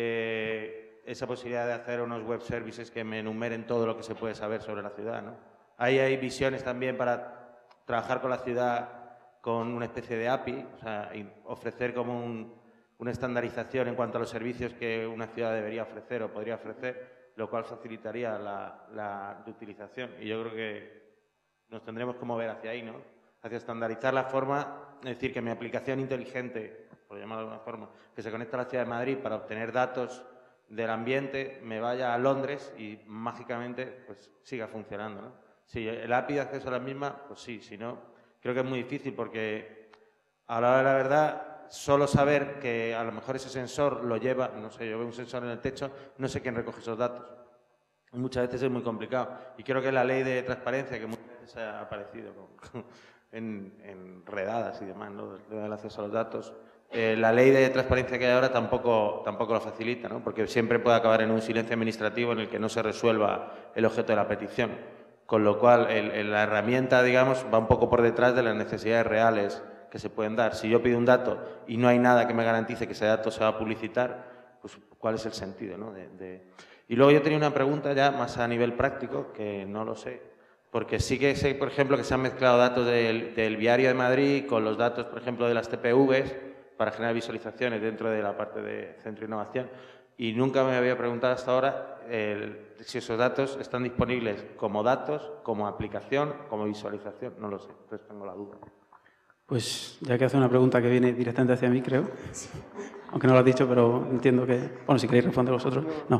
esa posibilidad de hacer unos web services que me enumeren todo lo que se puede saber sobre la ciudad, ¿no? Ahí hay visiones también para trabajar con la ciudad con una especie de API, o sea, y ofrecer como una estandarización en cuanto a los servicios que una ciudad debería ofrecer o podría ofrecer, lo cual facilitaría la utilización. Y yo creo que nos tendremos que mover hacia ahí, ¿no? Hacia estandarizar la forma, es decir, que mi aplicación inteligente, por llamarlo de alguna forma, que se conecta a la Ciudad de Madrid para obtener datos del ambiente, me vaya a Londres y mágicamente pues siga funcionando, ¿no? Si el API de acceso a la misma, pues sí, si no, creo que es muy difícil porque a la hora de la verdad, solo saber que a lo mejor ese sensor lo lleva, no sé, yo veo un sensor en el techo, no sé quién recoge esos datos. Muchas veces es muy complicado. Y creo que la ley de transparencia, que muchas veces ha aparecido en redadas y demás, ¿no? Del acceso a los datos, la ley de transparencia que hay ahora tampoco lo facilita, ¿no? Porque siempre puede acabar en un silencio administrativo en el que no se resuelva el objeto de la petición. Con lo cual, la herramienta, digamos, va un poco por detrás de las necesidades reales que se pueden dar. Si yo pido un dato y no hay nada que me garantice que ese dato se va a publicitar, pues ¿cuál es el sentido, ¿no? Y luego yo tenía una pregunta ya más a nivel práctico, que no lo sé, porque sí que sé, por ejemplo, que se han mezclado datos del Viario de Madrid con los datos, por ejemplo, de las TPVs para generar visualizaciones dentro de la parte de Centro de Innovación. Y nunca me había preguntado hasta ahora si esos datos están disponibles como datos, como aplicación, como visualización. No lo sé, entonces tengo la duda. Pues ya que hace una pregunta que viene directamente hacia mí, creo, aunque no lo has dicho, pero entiendo que... Bueno, si queréis responder vosotros. No.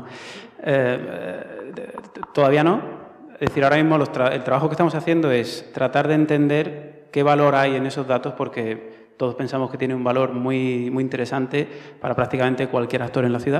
Todavía no. Es decir, ahora mismo el trabajo que estamos haciendo es tratar de entender qué valor hay en esos datos, porque todos pensamos que tiene un valor muy, muy interesante para prácticamente cualquier actor en la ciudad.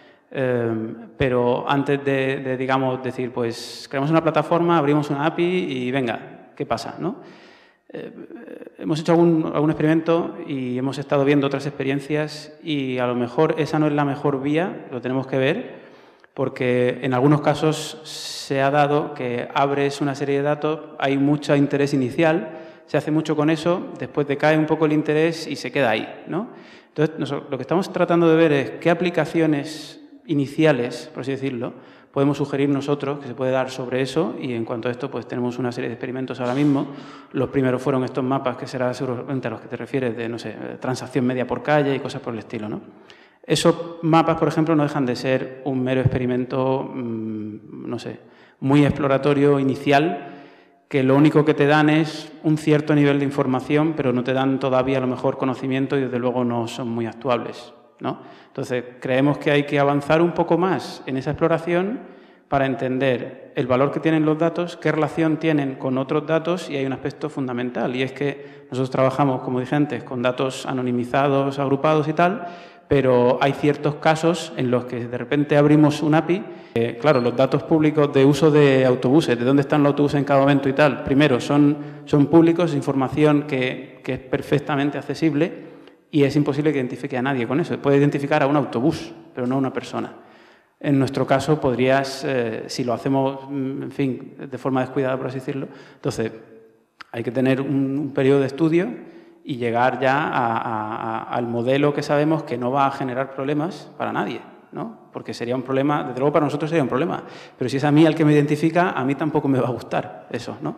Pero antes de, digamos, decir, pues creamos una plataforma, abrimos una API y venga, ¿qué pasa, no? Hemos hecho algún experimento y hemos estado viendo otras experiencias y a lo mejor esa no es la mejor vía, lo tenemos que ver, porque en algunos casos se ha dado que abres una serie de datos, hay mucho interés inicial, se hace mucho con eso, después decae un poco el interés y se queda ahí, ¿no? Entonces, lo que estamos tratando de ver es qué aplicaciones iniciales, por así decirlo, podemos sugerir nosotros que se puede dar sobre eso, y en cuanto a esto pues tenemos una serie de experimentos ahora mismo. Los primeros fueron estos mapas, que será seguramente a los que te refieres, de, no sé, transacción media por calle y cosas por el estilo, ¿no? Esos mapas, por ejemplo, no dejan de ser un mero experimento, no sé, muy exploratorio, inicial, que lo único que te dan es un cierto nivel de información, pero no te dan todavía a lo mejor conocimiento y desde luego no son muy actuables, ¿no? Entonces, creemos que hay que avanzar un poco más en esa exploración para entender el valor que tienen los datos, qué relación tienen con otros datos, y hay un aspecto fundamental, y es que nosotros trabajamos, como dije antes, con datos anonimizados, agrupados y tal, pero hay ciertos casos en los que de repente abrimos un API. Claro, los datos públicos de uso de autobuses, de dónde están los autobuses en cada momento y tal, primero son públicos, información que es perfectamente accesible, y es imposible que identifique a nadie con eso. Puede identificar a un autobús, pero no a una persona. En nuestro caso podrías, si lo hacemos, en fin, de forma descuidada, por así decirlo, entonces hay que tener un periodo de estudio y llegar ya al modelo que sabemos que no va a generar problemas para nadie, ¿no? Porque sería un problema, desde luego para nosotros sería un problema, pero si es a mí el que me identifica, a mí tampoco me va a gustar eso, ¿no?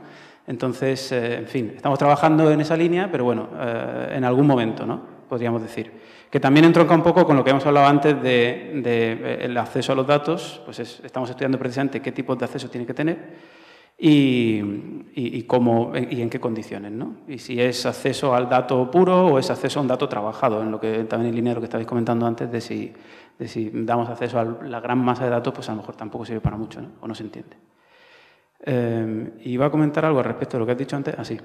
Entonces, en fin, estamos trabajando en esa línea, pero bueno, en algún momento, ¿no? Podríamos decir. Que también entronca un poco con lo que hemos hablado antes del acceso a los datos, pues estamos estudiando precisamente qué tipos de acceso tiene que tener y cómo y en qué condiciones, ¿no? Y si es acceso al dato puro o es acceso a un dato trabajado, en lo que también en línea de lo que estabais comentando antes de si damos acceso a la gran masa de datos, pues a lo mejor tampoco sirve para mucho, ¿no? O no se entiende. Iba a comentar algo al respecto de lo que has dicho antes. Así.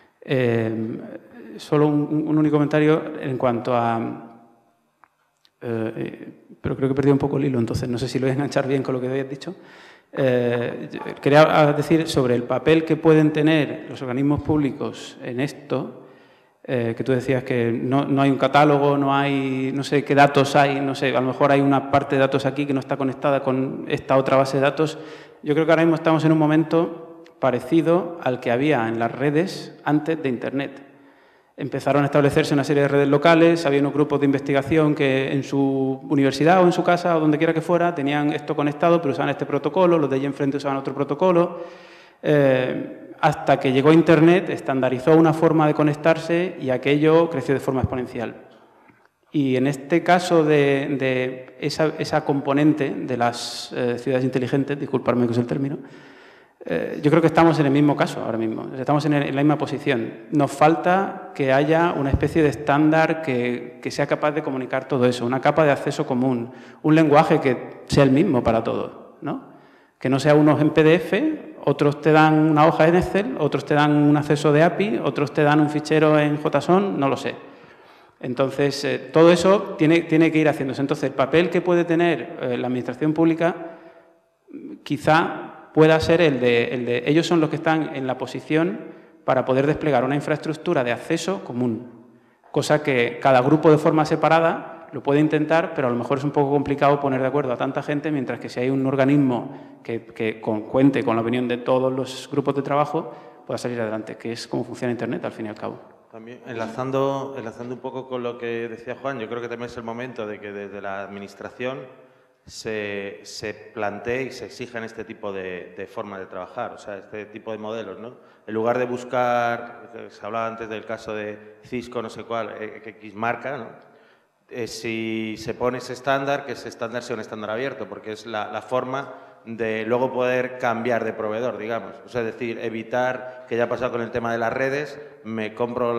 Solo un único comentario en cuanto a... pero creo que he perdido un poco el hilo, entonces no sé si lo voy a enganchar bien con lo que habías dicho. Quería decir sobre el papel que pueden tener los organismos públicos en esto, que tú decías que no hay un catálogo, no sé qué datos hay, no sé, a lo mejor hay una parte de datos aquí que no está conectada con esta otra base de datos. Yo creo que ahora mismo estamos en un momento parecido al que había en las redes antes de Internet. Empezaron a establecerse una serie de redes locales, había unos grupos de investigación que en su universidad o en su casa o donde quiera que fuera tenían esto conectado, pero usaban este protocolo, los de allí enfrente usaban otro protocolo, hasta que llegó Internet, estandarizó una forma de conectarse y aquello creció de forma exponencial. Y en este caso de esa componente de las ciudades inteligentes, disculpadme que use el término, yo creo que estamos en el mismo caso ahora mismo, estamos en la misma posición. Nos falta que haya una especie de estándar que sea capaz de comunicar todo eso, una capa de acceso común, un lenguaje que sea el mismo para todos, ¿no? Que no sea unos en PDF, otros te dan una hoja en Excel, otros te dan un acceso de API, otros te dan un fichero en JSON, no lo sé. Entonces, todo eso tiene que ir haciéndose. Entonces, el papel que puede tener la administración pública quizá pueda ser el de ellos son los que están en la posición para poder desplegar una infraestructura de acceso común, cosa que cada grupo de forma separada lo puede intentar, pero a lo mejor es un poco complicado poner de acuerdo a tanta gente, mientras que si hay un organismo que cuente con la opinión de todos los grupos de trabajo, pueda salir adelante, que es cómo funciona Internet al fin y al cabo. También, enlazando un poco con lo que decía Juan, yo creo que también es el momento de que desde la Administración se plantee y se exijan este tipo de formas de trabajar, o sea, este tipo de modelos, ¿no? En lugar de buscar, se hablaba antes del caso de Cisco, no sé cuál, X marca, ¿no? Si se pone ese estándar, que ese estándar sea un estándar abierto, porque es la forma de luego poder cambiar de proveedor, digamos. O sea, es decir, evitar, que ya ha pasado con el tema de las redes, me compro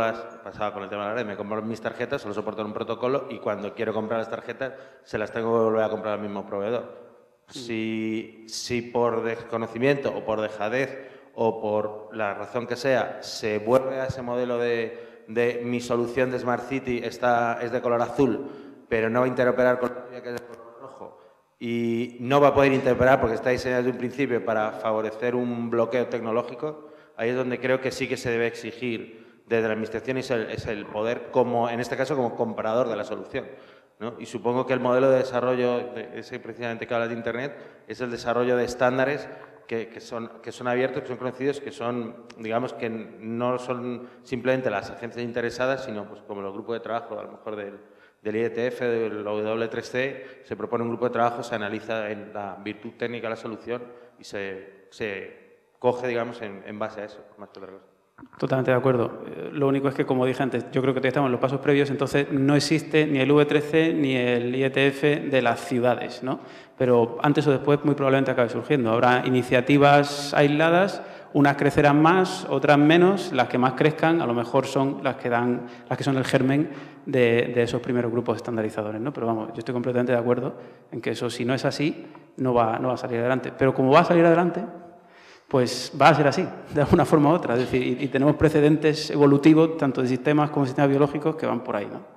mis tarjetas, solo soportan un protocolo y cuando quiero comprar las tarjetas se las tengo que volver a comprar al mismo proveedor. Si por desconocimiento o por dejadez o por la razón que sea se vuelve a ese modelo de mi solución de Smart City es de color azul, pero no va a interoperar con la que es de color rojo y no va a poder interoperar porque está diseñado desde un principio para favorecer un bloqueo tecnológico, ahí es donde creo que sí que se debe exigir desde la Administración es el poder, como en este caso, como comprador de la solución, ¿no? Y supongo que el modelo de desarrollo, ese precisamente que habla de Internet, es el desarrollo de estándares que son abiertos, que son conocidos, que son, digamos, que no son simplemente las agencias interesadas, sino pues como los grupos de trabajo, a lo mejor del IETF, del W3C, se propone un grupo de trabajo, se analiza en la virtud técnica de la solución y se coge, digamos, en base a eso, más que otra cosa. Totalmente de acuerdo. Lo único es que, como dije antes, yo creo que todavía estamos en los pasos previos, entonces no existe ni el V3C ni el IETF de las ciudades, ¿no? Pero antes o después muy probablemente acabe surgiendo. Habrá iniciativas aisladas, unas crecerán más, otras menos, las que más crezcan a lo mejor son las que son el germen de esos primeros grupos estandarizadores, ¿no? Pero vamos, yo estoy completamente de acuerdo en que eso, si no es así, no va a salir adelante. Pero como va a salir adelante, pues va a ser así, de alguna forma u otra. Es decir, y tenemos precedentes evolutivos, tanto de sistemas como de sistemas biológicos, que van por ahí, ¿no?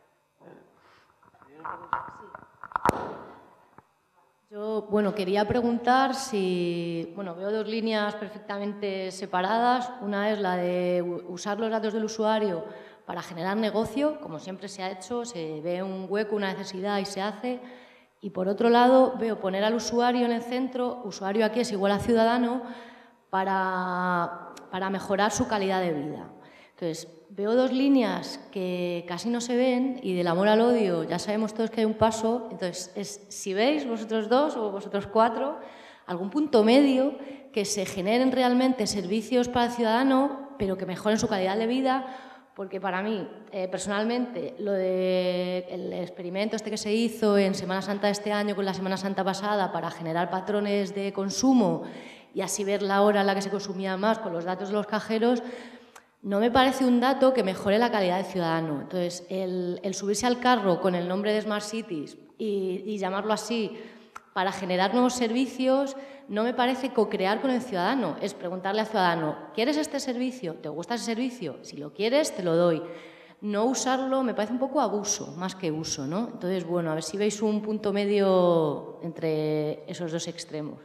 Yo, bueno, quería preguntar si... Bueno, veo dos líneas perfectamente separadas. Una es la de usar los datos del usuario para generar negocio, como siempre se ha hecho, se ve un hueco, una necesidad y se hace. Y por otro lado, veo poner al usuario en el centro, usuario aquí es igual a ciudadano, para mejorar su calidad de vida. Entonces, veo dos líneas que casi no se ven y del amor al odio ya sabemos todos que hay un paso. Entonces, si veis vosotros dos o vosotros cuatro, algún punto medio que se generen realmente servicios para el ciudadano, pero que mejoren su calidad de vida, porque para mí, personalmente, lo del experimento este que se hizo en Semana Santa de este año con la Semana Santa pasada para generar patrones de consumo y así ver la hora en la que se consumía más con los datos de los cajeros, no me parece un dato que mejore la calidad del ciudadano. Entonces, el subirse al carro con el nombre de Smart Cities y llamarlo así para generar nuevos servicios no me parece co-crear con el ciudadano. Es preguntarle al ciudadano, ¿quieres este servicio? ¿Te gusta ese servicio? Si lo quieres, te lo doy. No usarlo me parece un poco abuso, más que uso, ¿no? Entonces, bueno, a ver si veis un punto medio entre esos dos extremos.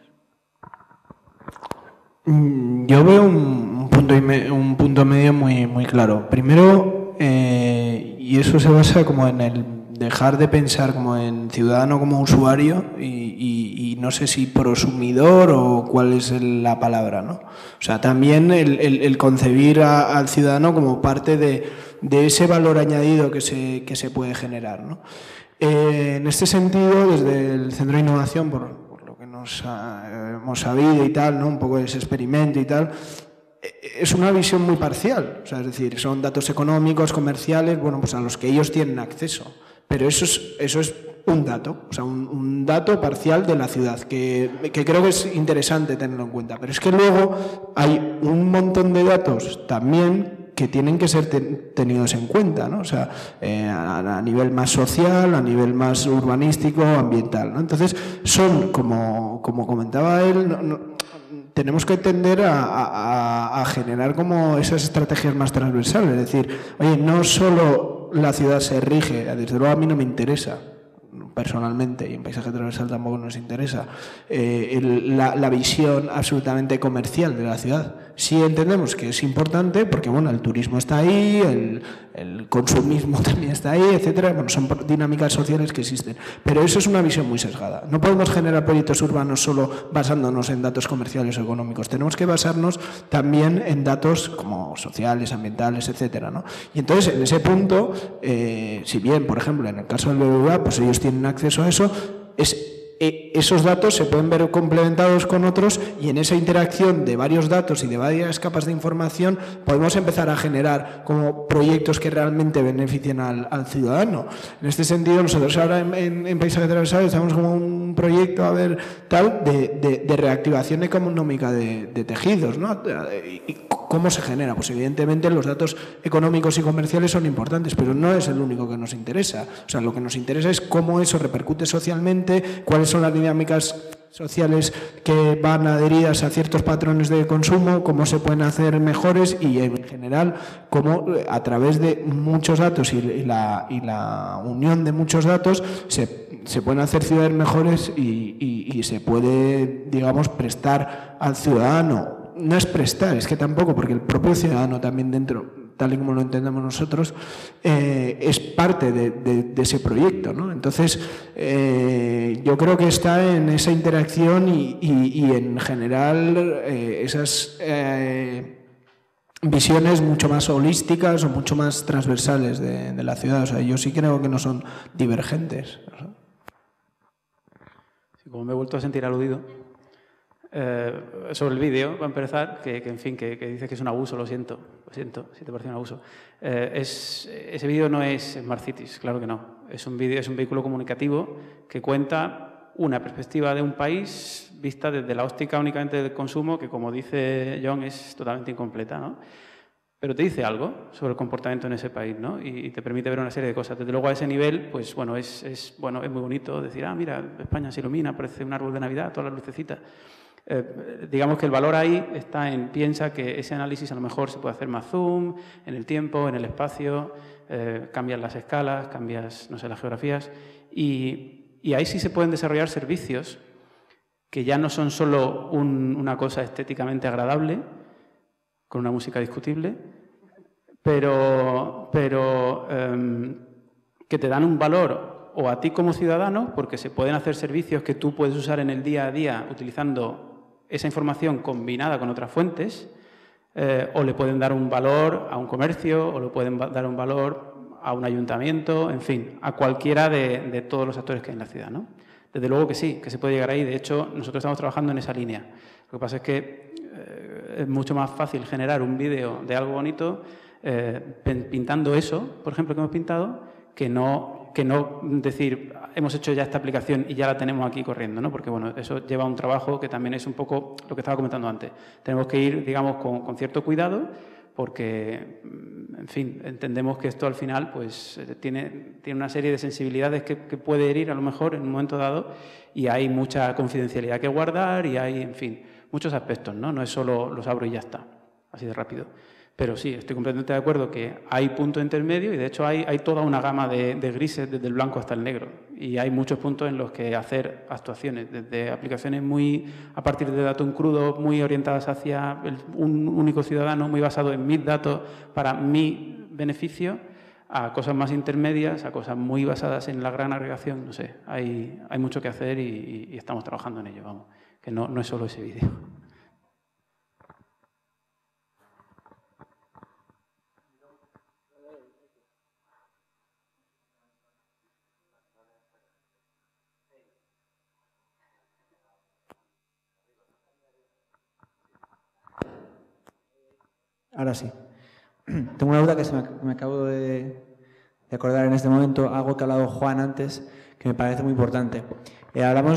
Yo veo un punto medio muy claro. Primero, y eso se basa como en el dejar de pensar como en ciudadano como usuario y no sé si prosumidor o cuál es la palabra, ¿no? O sea, también el concebir al ciudadano como parte de ese valor añadido que se puede generar, ¿no? En este sentido, desde el Centro de Innovación, por lo que hemos sabido y tal, ¿no? Un poco de ese experimento y tal, es una visión muy parcial. O sea, es decir, son datos económicos, comerciales, bueno, pues a los que ellos tienen acceso. Pero eso es un dato, o sea, un dato parcial de la ciudad, que creo que es interesante tenerlo en cuenta. Pero es que luego hay un montón de datos también que tienen que ser tenidos en cuenta, ¿no? O sea, a nivel más social, a nivel más urbanístico, ambiental, ¿no? Entonces, son, como comentaba él, tenemos que tender a generar como esas estrategias más transversales. Es decir, oye, no solo la ciudad se rige, desde luego a mí no me interesa, personalmente, y en paisaje transversal tampoco nos interesa, la visión absolutamente comercial de la ciudad. Sí entendemos que es importante porque, bueno, el turismo está ahí, el consumismo también está ahí, etcétera. Bueno, son dinámicas sociales que existen. Pero eso es una visión muy sesgada. No podemos generar proyectos urbanos solo basándonos en datos comerciales o económicos. Tenemos que basarnos también en datos como sociales, ambientales, etcétera, ¿no? Y entonces, en ese punto, si bien, por ejemplo, en el caso del BBVA, pues ellos tienen acceso a eso, esos datos se pueden ver complementados con otros y en esa interacción de varios datos y de varias capas de información podemos empezar a generar como proyectos que realmente beneficien al ciudadano. En este sentido, nosotros ahora en Paisaje Transversal estamos como un proyecto, a ver, tal, de reactivación económica de tejidos, ¿no? ¿Y cómo se genera? Pues evidentemente los datos económicos y comerciales son importantes, pero no es el único que nos interesa. O sea, lo que nos interesa es cómo eso repercute socialmente, cuáles son las dinámicas sociales que van adheridas a ciertos patrones de consumo, cómo se pueden hacer mejores y, en general, cómo a través de muchos datos y la unión de muchos datos se pueden hacer ciudades mejores y se puede, digamos, prestar al ciudadano. No es prestar, es que tampoco, porque el propio ciudadano también dentro, tal y como lo entendemos nosotros, es parte de ese proyecto, ¿no? Entonces, yo creo que está en esa interacción y en general esas visiones mucho más holísticas o mucho más transversales de la ciudad. O sea, yo sí creo que no son divergentes. Sí, como me he vuelto a sentir aludido, sobre el vídeo, para empezar, que en fin, que dices que es un abuso, lo siento, si te parece un abuso. Ese vídeo no es Smart Cities, claro que no. Es un vehículo comunicativo que cuenta una perspectiva de un país vista desde la óptica únicamente del consumo, que, como dice John, es totalmente incompleta, ¿no? Pero te dice algo sobre el comportamiento en ese país, ¿no? Y te permite ver una serie de cosas. Desde luego, a ese nivel, pues bueno, es muy bonito decir, mira, España se ilumina, parece un árbol de Navidad, todas las lucecitas. Digamos que el valor ahí está en, piensa que ese análisis a lo mejor se puede hacer más zoom, en el tiempo, en el espacio, cambias las escalas, cambias, no sé, las geografías, y ahí sí se pueden desarrollar servicios que ya no son solo una cosa estéticamente agradable, con una música discutible, pero que te dan un valor o a ti como ciudadano, porque se pueden hacer servicios que tú puedes usar en el día a día utilizando esa información combinada con otras fuentes, o le pueden dar un valor a un comercio, o le pueden dar un valor a un ayuntamiento, en fin, a cualquiera de todos los actores que hay en la ciudad, ¿no? Desde luego que sí, que se puede llegar ahí. De hecho, nosotros estamos trabajando en esa línea. Lo que pasa es que es mucho más fácil generar un vídeo de algo bonito pintando eso, por ejemplo, que hemos pintado, que no decir, hemos hecho ya esta aplicación y ya la tenemos aquí corriendo, ¿no? Porque, bueno, eso lleva un trabajo que también es un poco lo que estaba comentando antes. Tenemos que ir, digamos, con cierto cuidado, porque, en fin, entendemos que esto al final pues tiene una serie de sensibilidades que puede herir a lo mejor en un momento dado, y hay mucha confidencialidad que guardar y hay, en fin, muchos aspectos, ¿no? No es solo los abro y ya está, así de rápido. Pero sí, estoy completamente de acuerdo que hay puntos intermedios y de hecho hay toda una gama de grises desde el blanco hasta el negro, y hay muchos puntos en los que hacer actuaciones, desde aplicaciones muy a partir de datos en crudo, muy orientadas hacia un único ciudadano, muy basado en mis datos para mi beneficio, a cosas más intermedias, a cosas muy basadas en la gran agregación. No sé, hay mucho que hacer y estamos trabajando en ello, vamos, que no es solo ese vídeo. Ahora sí. Tengo una duda que me acabo de acordar en este momento, algo que ha hablado Juan antes, que me parece muy importante. Hablamos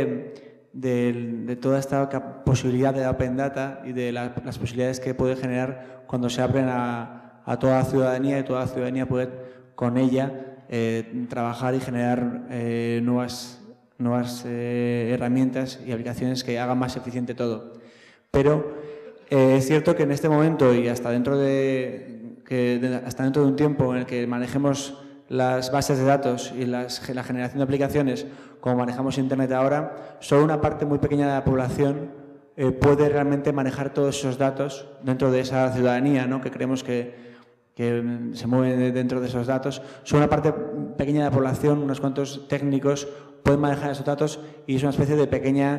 de toda esta posibilidad de Open Data y de las posibilidades que puede generar cuando se abren a toda la ciudadanía, y toda la ciudadanía puede con ella trabajar y generar nuevas herramientas y aplicaciones que hagan más eficiente todo. Pero es cierto que en este momento y hasta dentro de un tiempo en el que manejemos las bases de datos y la generación de aplicaciones como manejamos Internet ahora, solo una parte muy pequeña de la población puede realmente manejar todos esos datos dentro de esa ciudadanía, ¿no? Que creemos que se mueve dentro de esos datos. Solo una parte pequeña de la población, unos cuantos técnicos, pueden manejar esos datos, y es una especie de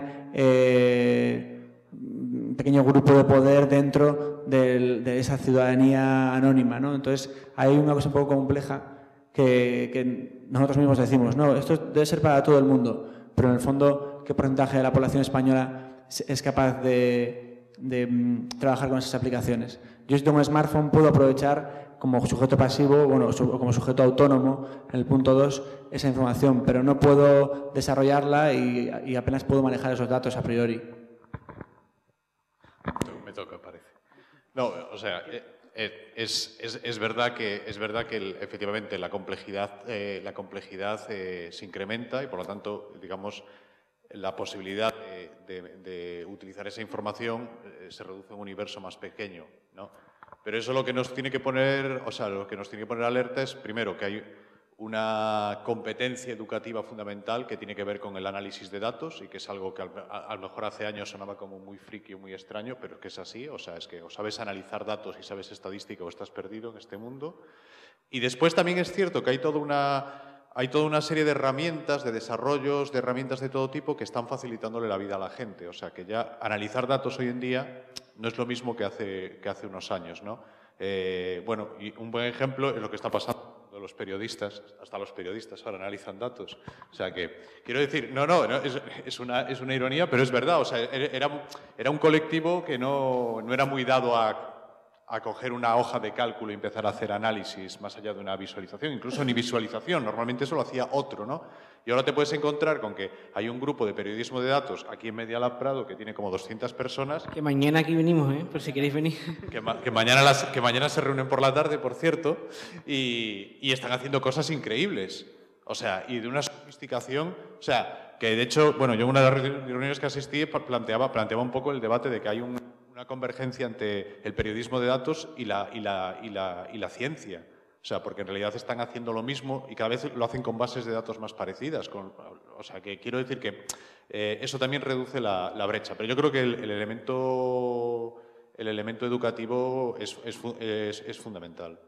pequeño grupo de poder dentro de esa ciudadanía anónima, ¿no? Entonces, hay una cosa un poco compleja que nosotros mismos decimos, no, esto debe ser para todo el mundo, pero en el fondo, ¿qué porcentaje de la población española es capaz de trabajar con esas aplicaciones? Yo, si tengo un smartphone, puedo aprovechar como sujeto pasivo, bueno, como sujeto autónomo, en el punto 2, esa información, pero no puedo desarrollarla y apenas puedo manejar esos datos a priori. Me toca, parece. No, o sea, es verdad que efectivamente la complejidad se incrementa, y por lo tanto, digamos, la posibilidad de utilizar esa información se reduce a un universo más pequeño, ¿no? Pero eso lo que nos tiene que poner, alerta es, primero, que hay una competencia educativa fundamental que tiene que ver con el análisis de datos, y que es algo que a lo mejor hace años sonaba como muy friki o muy extraño, pero que es así. O sea, es que o sabes analizar datos y sabes estadística o estás perdido en este mundo. Y después también es cierto que hay toda una serie de herramientas, de desarrollos, de herramientas de todo tipo que están facilitándole la vida a la gente. O sea, que ya analizar datos hoy en día no es lo mismo que hace unos años, ¿no? Bueno, y un buen ejemplo es lo que está pasando con los periodistas. Hasta los periodistas ahora analizan datos. O sea que, quiero decir, es una ironía, pero es verdad. O sea, era un colectivo que no era muy dado a coger una hoja de cálculo y empezar a hacer análisis más allá de una visualización, incluso ni visualización, normalmente eso lo hacía otro, ¿no? Y ahora te puedes encontrar con que hay un grupo de periodismo de datos aquí en Media Lab Prado que tiene como 200 personas. Que mañana aquí venimos, por si queréis venir. Que mañana se reúnen por la tarde, por cierto, y están haciendo cosas increíbles. O sea, y de una sofisticación, o sea, que de hecho, bueno, yo en una de las reuniones que asistí planteaba un poco el debate de que hay una convergencia entre el periodismo de datos y la ciencia. O sea, porque en realidad están haciendo lo mismo y cada vez lo hacen con bases de datos más parecidas. O sea, que quiero decir que eso también reduce la brecha. Pero yo creo que el elemento educativo es fundamental.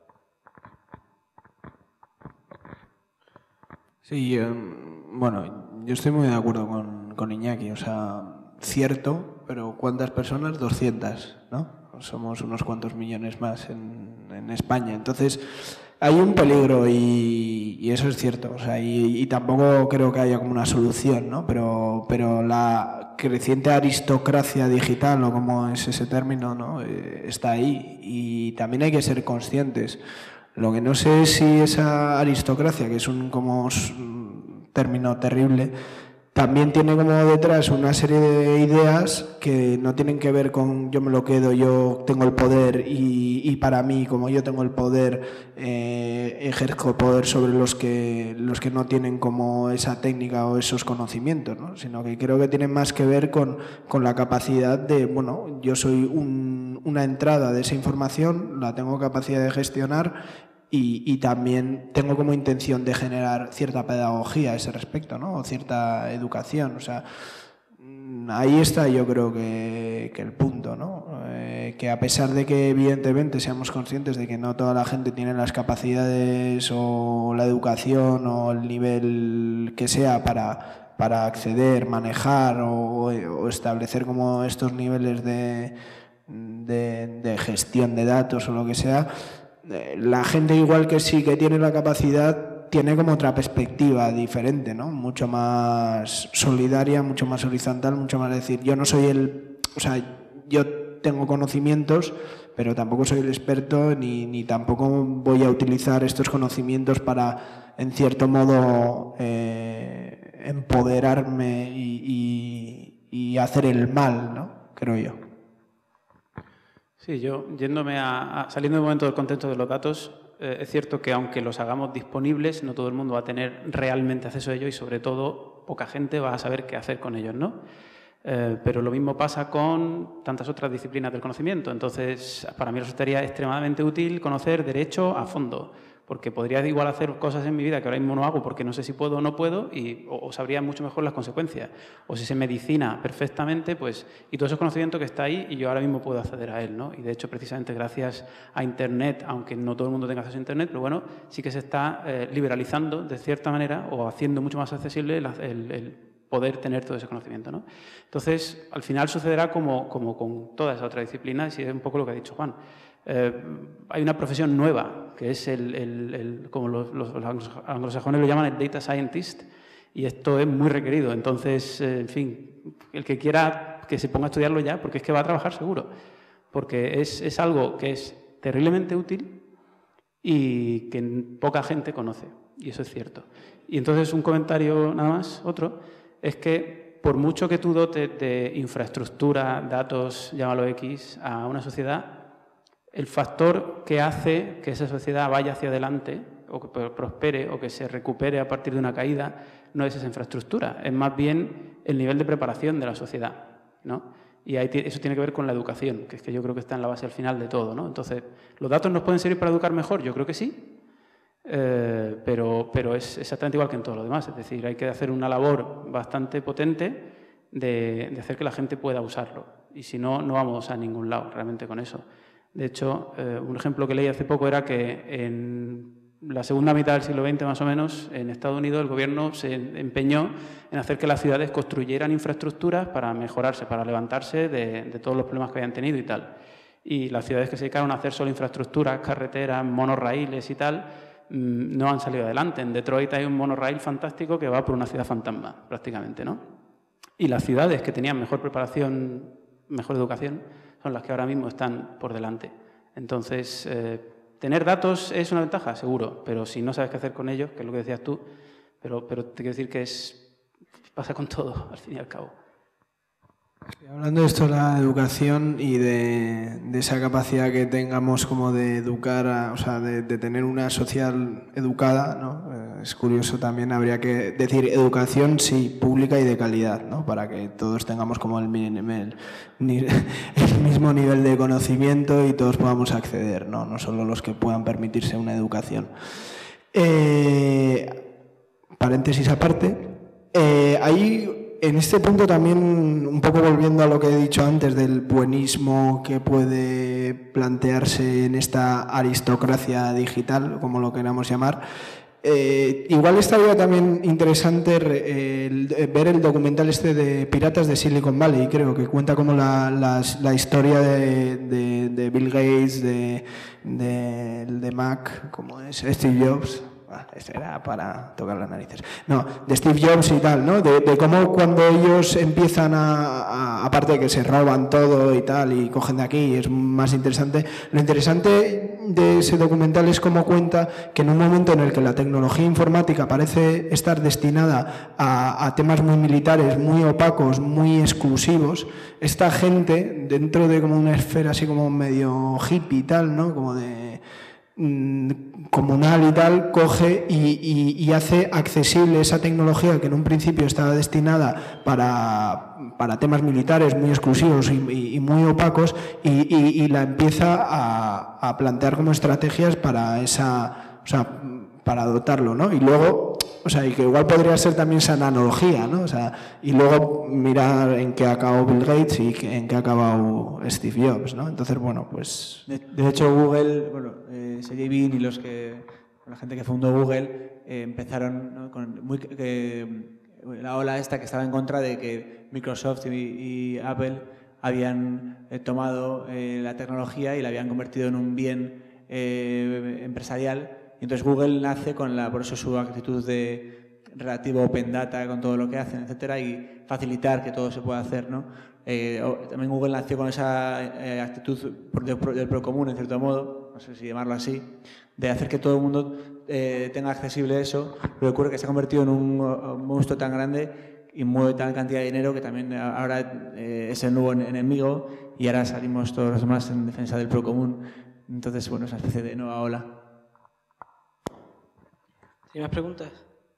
Sí, bueno, yo estoy muy de acuerdo con Iñaki. O sea, cierto, pero ¿cuántas personas? 200, ¿no? Somos unos cuantos millones más en España. Entonces, Hay un peligro y eso es cierto, o sea, y tampoco creo que haya como una solución, ¿no? Pero la creciente aristocracia digital, o como es ese término, ¿no? Está ahí y también hay que ser conscientes. Lo que no sé es si esa aristocracia, que es un término terrible, también tiene como detrás una serie de ideas que no tienen que ver con yo me lo quedo, yo tengo el poder y para mí, como yo tengo el poder, ejerzo poder sobre los que no tienen como esa técnica o esos conocimientos, ¿no? Sino que creo que tienen más que ver con la capacidad de, bueno, yo soy una entrada de esa información, la tengo capacidad de gestionar y también tengo como intención de generar cierta pedagogía a ese respecto, ¿no? O cierta educación. O sea, ahí está yo creo que el punto, ¿no? Que a pesar de que evidentemente seamos conscientes de que no toda la gente tiene las capacidades o la educación o el nivel que sea para acceder, manejar o establecer como estos niveles de gestión de datos o lo que sea, la gente igual que sí que tiene la capacidad tiene como otra perspectiva diferente, ¿no? Mucho más solidaria, mucho más horizontal, mucho más decir, yo no soy o sea, yo tengo conocimientos, pero tampoco soy el experto ni tampoco voy a utilizar estos conocimientos para, en cierto modo, empoderarme y hacer el mal, ¿no? Creo yo. Sí, yo saliendo del momento del contexto de los datos, es cierto que aunque los hagamos disponibles, no todo el mundo va a tener realmente acceso a ellos y sobre todo poca gente va a saber qué hacer con ellos, ¿no? Pero lo mismo pasa con tantas otras disciplinas del conocimiento. Entonces, para mí resultaría extremadamente útil conocer derecho a fondo, porque podría igual hacer cosas en mi vida que ahora mismo no hago porque no sé si puedo o no puedo o sabría mucho mejor las consecuencias. O si sé medicina perfectamente, pues, y todo ese conocimiento que está ahí y yo ahora mismo puedo acceder a él, ¿no? Y de hecho, precisamente gracias a Internet, aunque no todo el mundo tenga acceso a Internet, pero bueno, sí que se está liberalizando de cierta manera o haciendo mucho más accesible el poder tener todo ese conocimiento, ¿no? Entonces, al final sucederá como con todas esas otras disciplinas y es un poco lo que ha dicho Juan. Hay una profesión nueva, que es como los anglosajones lo llaman el data scientist, y esto es muy requerido. Entonces, en fin, el que quiera que se ponga a estudiarlo ya, porque es que va a trabajar seguro, porque es algo que es terriblemente útil y que poca gente conoce, y eso es cierto. Y entonces un comentario nada más, otro, es que por mucho que tú dotes de infraestructura, datos, llámalo X, a una sociedad, el factor que hace que esa sociedad vaya hacia adelante o que prospere o que se recupere a partir de una caída no es esa infraestructura, es más bien el nivel de preparación de la sociedad, ¿no? Y eso tiene que ver con la educación, que es que yo creo que está en la base al final de todo, ¿no? Entonces, ¿los datos nos pueden servir para educar mejor? Yo creo que sí, pero es exactamente igual que en todo lo demás. Es decir, hay que hacer una labor bastante potente de hacer que la gente pueda usarlo. Y si no, no vamos a ningún lado realmente con eso. De hecho, un ejemplo que leí hace poco era que en la segunda mitad del siglo XX, más o menos, en Estados Unidos el gobierno se empeñó en hacer que las ciudades construyeran infraestructuras para mejorarse, para levantarse de todos los problemas que habían tenido y tal. Y las ciudades que se dedicaron a hacer solo infraestructuras, carreteras, monorraíles y tal, no han salido adelante. En Detroit hay un monorraíl fantástico que va por una ciudad fantasma, prácticamente, ¿no? Y las ciudades que tenían mejor preparación, mejor educación, son las que ahora mismo están por delante. Entonces, tener datos es una ventaja, seguro, pero si no sabes qué hacer con ellos, que es lo que decías tú, pero te quiero decir que pasa con todo, al fin y al cabo. Hablando de esto de la educación y de esa capacidad que tengamos como de educar, o sea, de tener una sociedad educada, ¿no? Es curioso también, habría que decir educación, sí, pública y de calidad, ¿no? Para que todos tengamos como el mismo nivel de conocimiento y todos podamos acceder, ¿no? No solo los que puedan permitirse una educación. Paréntesis aparte, hay... En este punto también, un poco volviendo a lo que he dicho antes del buenismo que puede plantearse en esta aristocracia digital, como lo queramos llamar, Igual estaría también interesante ver el documental este de Piratas de Silicon Valley, creo que cuenta como la historia de Bill Gates, de Mac, como es Steve Jobs. Este era para tocar las narices. No, de Steve Jobs y tal, ¿no? De cómo cuando ellos empiezan aparte de que se roban todo y tal y cogen de aquí y es más interesante, lo interesante de ese documental es cómo cuenta que en un momento en el que la tecnología informática parece estar destinada a temas muy militares, muy opacos, muy exclusivos, esta gente, dentro de como una esfera así como medio hippie y tal, ¿no? Como de comunal y tal, coge y hace accesible esa tecnología que en un principio estaba destinada para temas militares muy exclusivos y muy opacos y la empieza a plantear como estrategias para para dotarlo, ¿no? Y luego, y que igual podría ser también esa analogía, ¿no? Y luego mirar en qué acabó Bill Gates y en qué ha acabado Steve Jobs, ¿no? Entonces, bueno, pues... De hecho, Google, Sergey Brin y la gente que fundó Google empezaron, ¿no? con la ola esta que estaba en contra de que Microsoft y Apple habían tomado la tecnología y la habían convertido en un bien empresarial. Y entonces Google nace por eso su actitud de relativo open data con todo lo que hacen, etcétera, y facilitar que todo se pueda hacer, ¿no? También Google nació con esa actitud del procomún, en cierto modo, no sé si llamarlo así, de hacer que todo el mundo tenga accesible eso, pero ocurre que se ha convertido en un monstruo tan grande y mueve tal cantidad de dinero que también ahora es el nuevo enemigo y ahora salimos todos los demás en defensa del procomún. Entonces, bueno, es una especie de nueva ola. ¿Hay más preguntas?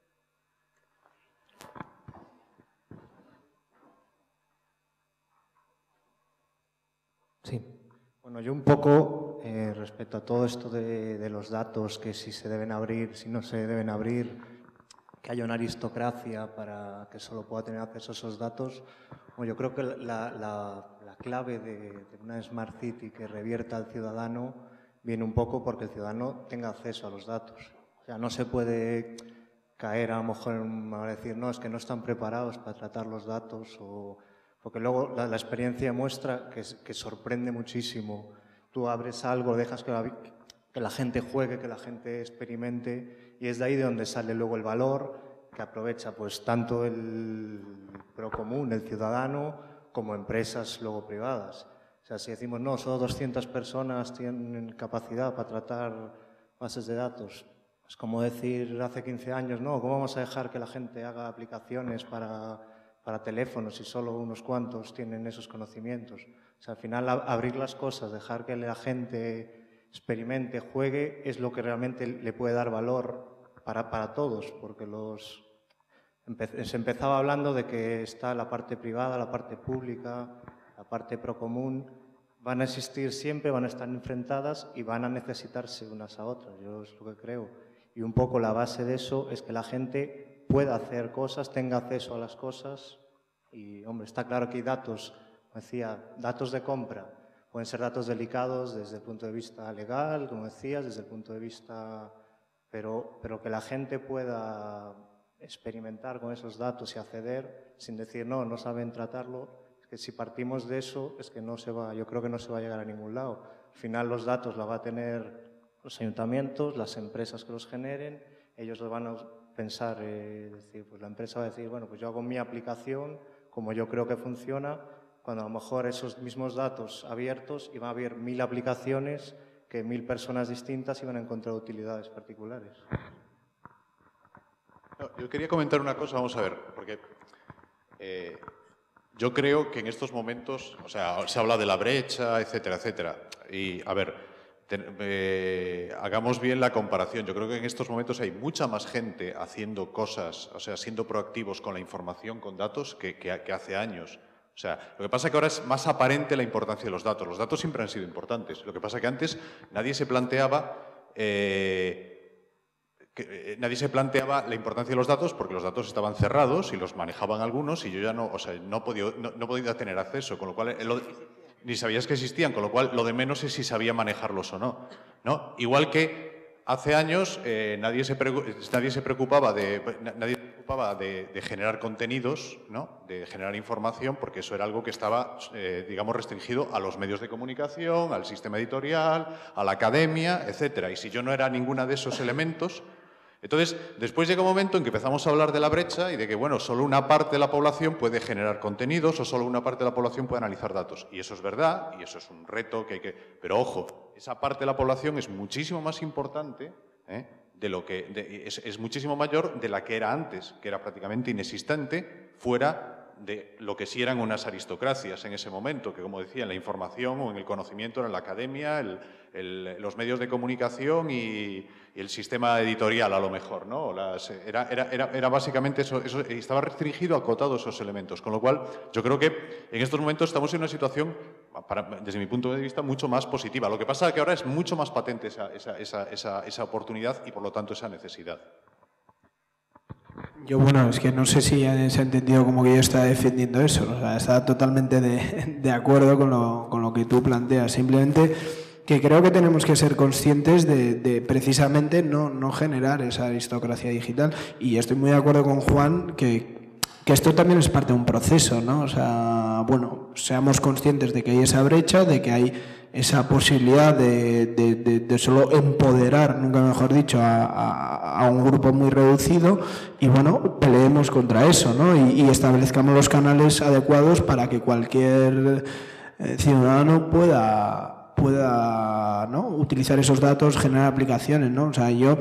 Sí. Bueno, yo un poco respecto a todo esto de los datos, que si se deben abrir, si no se deben abrir, que haya una aristocracia para que solo pueda tener acceso a esos datos. Bueno, yo creo que la clave de una Smart City que revierta al ciudadano viene un poco porque el ciudadano tenga acceso a los datos. O sea, no se puede caer a lo mejor a decir, no, es que no están preparados para tratar los datos, porque luego la experiencia muestra que sorprende muchísimo. Tú abres algo, dejas que la gente juegue, que la gente experimente, y es de ahí de donde sale luego el valor que aprovecha pues tanto el procomún, el ciudadano, como empresas luego privadas. O sea, si decimos, no, solo 200 personas tienen capacidad para tratar bases de datos, es como decir hace 15 años, no, ¿cómo vamos a dejar que la gente haga aplicaciones para teléfonos si solo unos cuantos tienen esos conocimientos? O sea, al final abrir las cosas, dejar que la gente experimente, juegue, es lo que realmente le puede dar valor para todos, porque se empezaba hablando de que está la parte privada, la parte pública, la parte procomún, van a existir siempre, van a estar enfrentadas y van a necesitarse unas a otras, yo es lo que creo. Y un poco la base de eso es que la gente pueda hacer cosas, tenga acceso a las cosas y, hombre, está claro que hay datos, como decía, datos de compra, pueden ser datos delicados desde el punto de vista legal, como decías, desde el punto de vista... Pero que la gente pueda experimentar con esos datos y acceder sin decir, no saben tratarlo, es que si partimos de eso, es que yo creo que no se va a llegar a ningún lado. Al final los datos los va a tener los ayuntamientos, las empresas que los generen, ellos los van a pensar, decir, pues la empresa va a decir, bueno, pues yo hago mi aplicación como yo creo que funciona, cuando a lo mejor esos mismos datos abiertos iban a haber 1000 aplicaciones que 1000 personas distintas iban a encontrar utilidades particulares. No, yo quería comentar una cosa, vamos a ver, porque yo creo que en estos momentos, o sea, se habla de la brecha, etcétera, etcétera, y a ver, hagamos bien la comparación. Yo creo que en estos momentos hay mucha más gente haciendo cosas, o sea, siendo proactivos con la información, con datos, que hace años. O sea, lo que pasa es que ahora es más aparente la importancia de los datos. Los datos siempre han sido importantes. Lo que pasa es que antes nadie se planteaba la importancia de los datos porque los datos estaban cerrados y los manejaban algunos y yo ya no podía tener acceso, con lo cual ni sabías que existían, con lo cual lo de menos es si sabía manejarlos o no. Igual que hace años nadie se preocupaba de generar contenidos, ¿no? De generar información, porque eso era algo que estaba, digamos, restringido a los medios de comunicación, al sistema editorial, a la academia, etcétera. Y si yo no era ninguno de esos elementos... Entonces, después llega un momento en que empezamos a hablar de la brecha y de que, bueno, solo una parte de la población puede generar contenidos o solo una parte de la población puede analizar datos. Y eso es verdad, y eso es un reto que hay que... Pero, ojo, esa parte de la población es muchísimo más importante, es muchísimo mayor de la que era antes, que era prácticamente inexistente, fuera de lo que sí eran unas aristocracias en ese momento, que, como decía, en la información o en el conocimiento, en la academia, los medios de comunicación y el sistema editorial, a lo mejor, ¿no? Era básicamente eso, estaba restringido, acotado esos elementos, con lo cual yo creo que en estos momentos estamos en una situación, desde mi punto de vista, mucho más positiva. Lo que pasa es que ahora es mucho más patente esa oportunidad y, por lo tanto, esa necesidad. Yo, bueno, es que no sé si se ha entendido como que yo estaba defendiendo eso. O sea, está totalmente de acuerdo con lo que tú planteas. Simplemente que creo que tenemos que ser conscientes de precisamente no generar esa aristocracia digital. Y estoy muy de acuerdo con Juan que esto también es parte de un proceso, ¿no? O sea, bueno, seamos conscientes de que hay esa brecha, de que hay esa posibilidad de solo empoderar, nunca mejor dicho, a un grupo muy reducido y, bueno, peleemos contra eso, ¿no? Y establezcamos los canales adecuados para que cualquier ciudadano pueda, ¿no?, utilizar esos datos, generar aplicaciones, ¿no? O sea, yo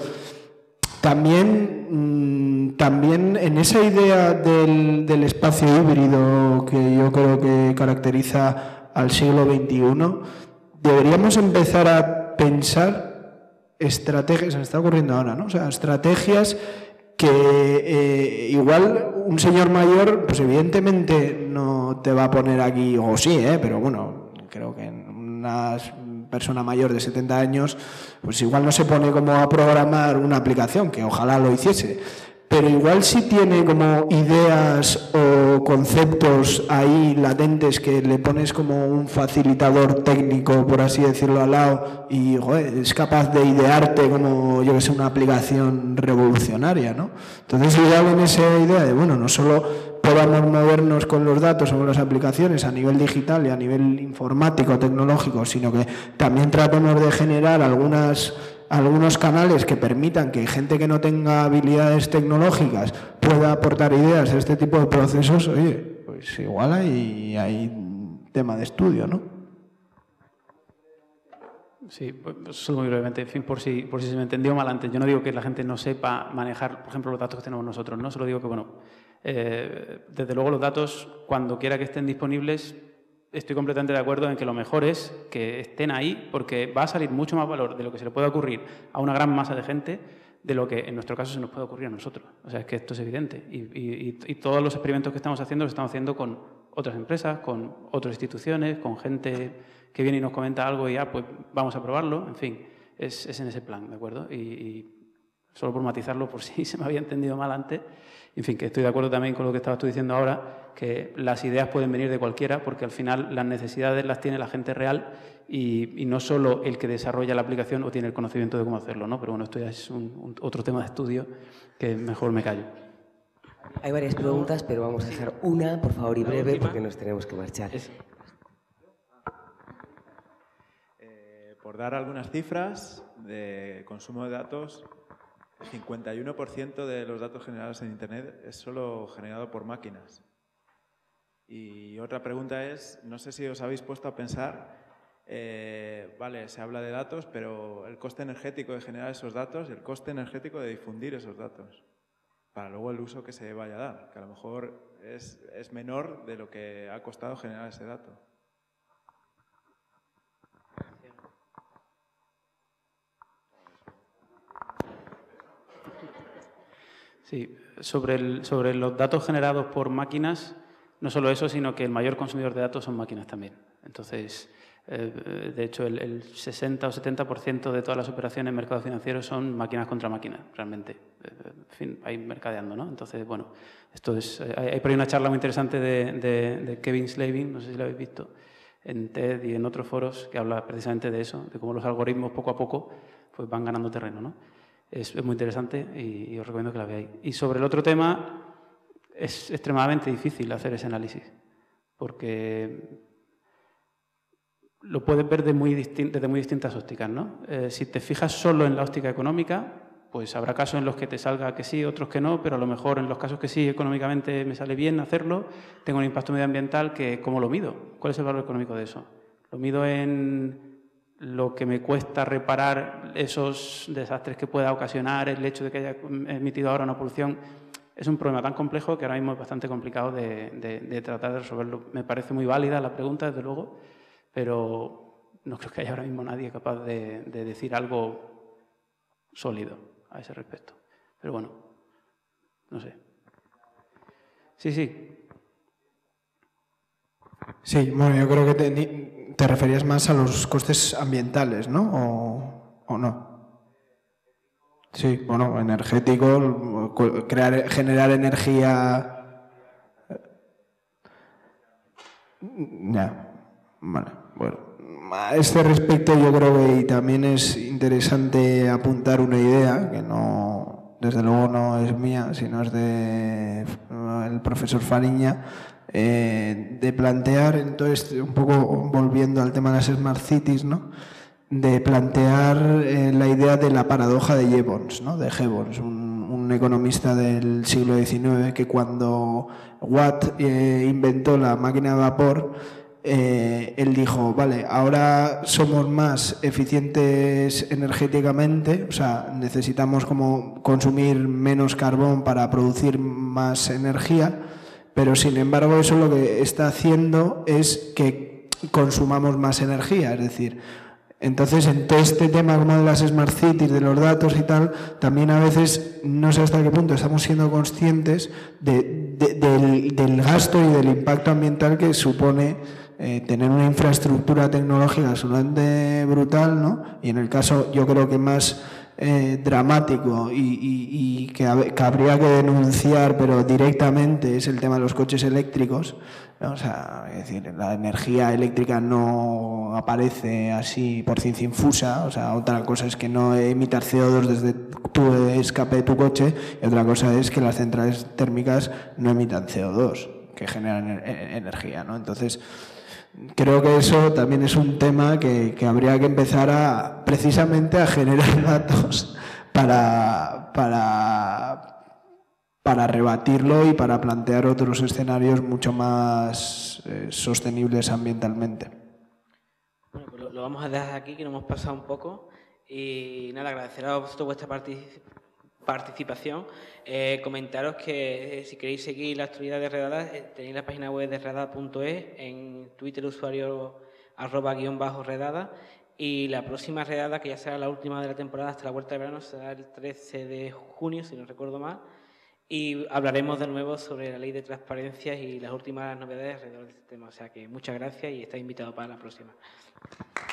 también en esa idea del espacio híbrido que yo creo que caracteriza al siglo XXI, deberíamos empezar a pensar estrategias, se me está ocurriendo ahora, ¿no? O sea, estrategias que igual un señor mayor, pues evidentemente no te va a poner aquí, o sí, pero bueno, creo que una persona mayor de 70 años, pues igual no se pone como a programar una aplicación, que ojalá lo hiciese, pero igual sí tiene como ideas o conceptos ahí latentes que le pones como un facilitador técnico, por así decirlo, al lado y, joder, es capaz de idearte como, yo que sé, una aplicación revolucionaria, ¿no? Entonces, igual en esa idea de, bueno, no solo podamos movernos con los datos o con las aplicaciones a nivel digital y a nivel informático, tecnológico, sino que también tratemos de generar algunos canales que permitan que gente que no tenga habilidades tecnológicas pueda aportar ideas a este tipo de procesos. Oye, pues igual hay tema de estudio, ¿no? Sí, pues solo muy brevemente, en fin, por si se me entendió mal antes. Yo no digo que la gente no sepa manejar, por ejemplo, los datos que tenemos nosotros, ¿no? Solo digo que, bueno, desde luego los datos, cuando quiera que estén disponibles, estoy completamente de acuerdo en que lo mejor es que estén ahí, porque va a salir mucho más valor de lo que se le puede ocurrir a una gran masa de gente de lo que en nuestro caso se nos puede ocurrir a nosotros. O sea, es que esto es evidente. Y todos los experimentos que estamos haciendo los estamos haciendo con otras empresas, con otras instituciones, con gente que viene y nos comenta algo y pues vamos a probarlo. En fin, es en ese plan, ¿de acuerdo? Y solo por matizarlo, por si se me había entendido mal antes, en fin, que estoy de acuerdo también con lo que estabas tú diciendo ahora, que las ideas pueden venir de cualquiera, porque al final las necesidades las tiene la gente real y no solo el que desarrolla la aplicación o tiene el conocimiento de cómo hacerlo, ¿no? Pero bueno, esto ya es otro tema de estudio que mejor me callo. Hay varias preguntas, pero vamos a dejar una, por favor, y breve, porque nos tenemos que marchar. Por dar algunas cifras de consumo de datos, el 51% de los datos generados en Internet es solo generado por máquinas. Y otra pregunta es, no sé si os habéis puesto a pensar, vale, se habla de datos, pero el coste energético de generar esos datos y el coste energético de difundir esos datos, para luego el uso que se vaya a dar, que a lo mejor es menor de lo que ha costado generar ese dato. Sí, sobre los datos generados por máquinas, no solo eso, sino que el mayor consumidor de datos son máquinas también. Entonces, de hecho, el 60 o 70% de todas las operaciones en mercados financieros son máquinas contra máquinas, realmente. En fin, ahí mercadeando, ¿no? Entonces, bueno, esto es... Hay por ahí una charla muy interesante de Kevin Slavin, no sé si lo habéis visto, en TED y en otros foros, que habla precisamente de eso, de cómo los algoritmos poco a poco pues van ganando terreno, ¿no? Es muy interesante y os recomiendo que la veáis. Y sobre el otro tema, es extremadamente difícil hacer ese análisis, porque lo puedes ver desde muy distintas ópticas, ¿no? Si te fijas solo en la óptica económica, pues habrá casos en los que te salga que sí, otros que no, pero a lo mejor en los casos que sí, económicamente me sale bien hacerlo, tengo un impacto medioambiental que, ¿cómo lo mido? ¿Cuál es el valor económico de eso? ¿Lo mido en lo que me cuesta reparar esos desastres que pueda ocasionar el hecho de que haya emitido ahora una polución? Es un problema tan complejo que ahora mismo es bastante complicado de tratar de resolverlo. Me parece muy válida la pregunta, desde luego, pero no creo que haya ahora mismo nadie capaz de decir algo sólido a ese respecto. Pero bueno, no sé. Sí. Sí, bueno, yo creo que te referías más a los costes ambientales, ¿no? ¿O no? Sí, bueno, energético, generar energía... Ya, vale, bueno. A este respecto yo creo que también es interesante apuntar una idea que no, desde luego no es mía, sino es del profesor Fariña, de plantear, entonces un poco volviendo al tema de las Smart Cities, ¿no? De plantear la idea de la paradoja de Jevons, ¿no? De Jevons, un economista del siglo XIX que cuando Watt inventó la máquina de vapor, él dijo, vale, ahora somos más eficientes energéticamente, o sea, necesitamos como consumir menos carbón para producir más energía, pero sin embargo eso lo que está haciendo es que consumamos más energía, es decir, entonces en todo este tema como de las Smart Cities, de los datos y tal, también a veces no sé hasta qué punto estamos siendo conscientes del gasto y del impacto ambiental que supone tener una infraestructura tecnológica absolutamente brutal, ¿no? Y en el caso, yo creo que más dramático y que habría que denunciar, pero directamente, es el tema de los coches eléctricos, ¿no? O sea, es decir, la energía eléctrica no aparece así por ciencia infusa, o sea, otra cosa es que no emitas CO2 desde tu escape de tu coche y otra cosa es que las centrales térmicas no emitan CO2, que generan energía, ¿no? Entonces, creo que eso también es un tema que habría que empezar precisamente a generar datos para rebatirlo y para plantear otros escenarios mucho más sostenibles ambientalmente. Bueno, pues lo vamos a dejar aquí, que nos hemos pasado un poco. Y nada, agradecer a vosotros vuestra participación. Comentaros que si queréis seguir la actualidad de Redada, tenéis la página web de redada.es, en Twitter usuario @_redada, y la próxima Redada, que ya será la última de la temporada hasta la vuelta de verano, será el 13 de junio, si no recuerdo mal, y hablaremos de nuevo sobre la ley de transparencia y las últimas novedades alrededor de este tema. O sea que muchas gracias y estáis invitados para la próxima.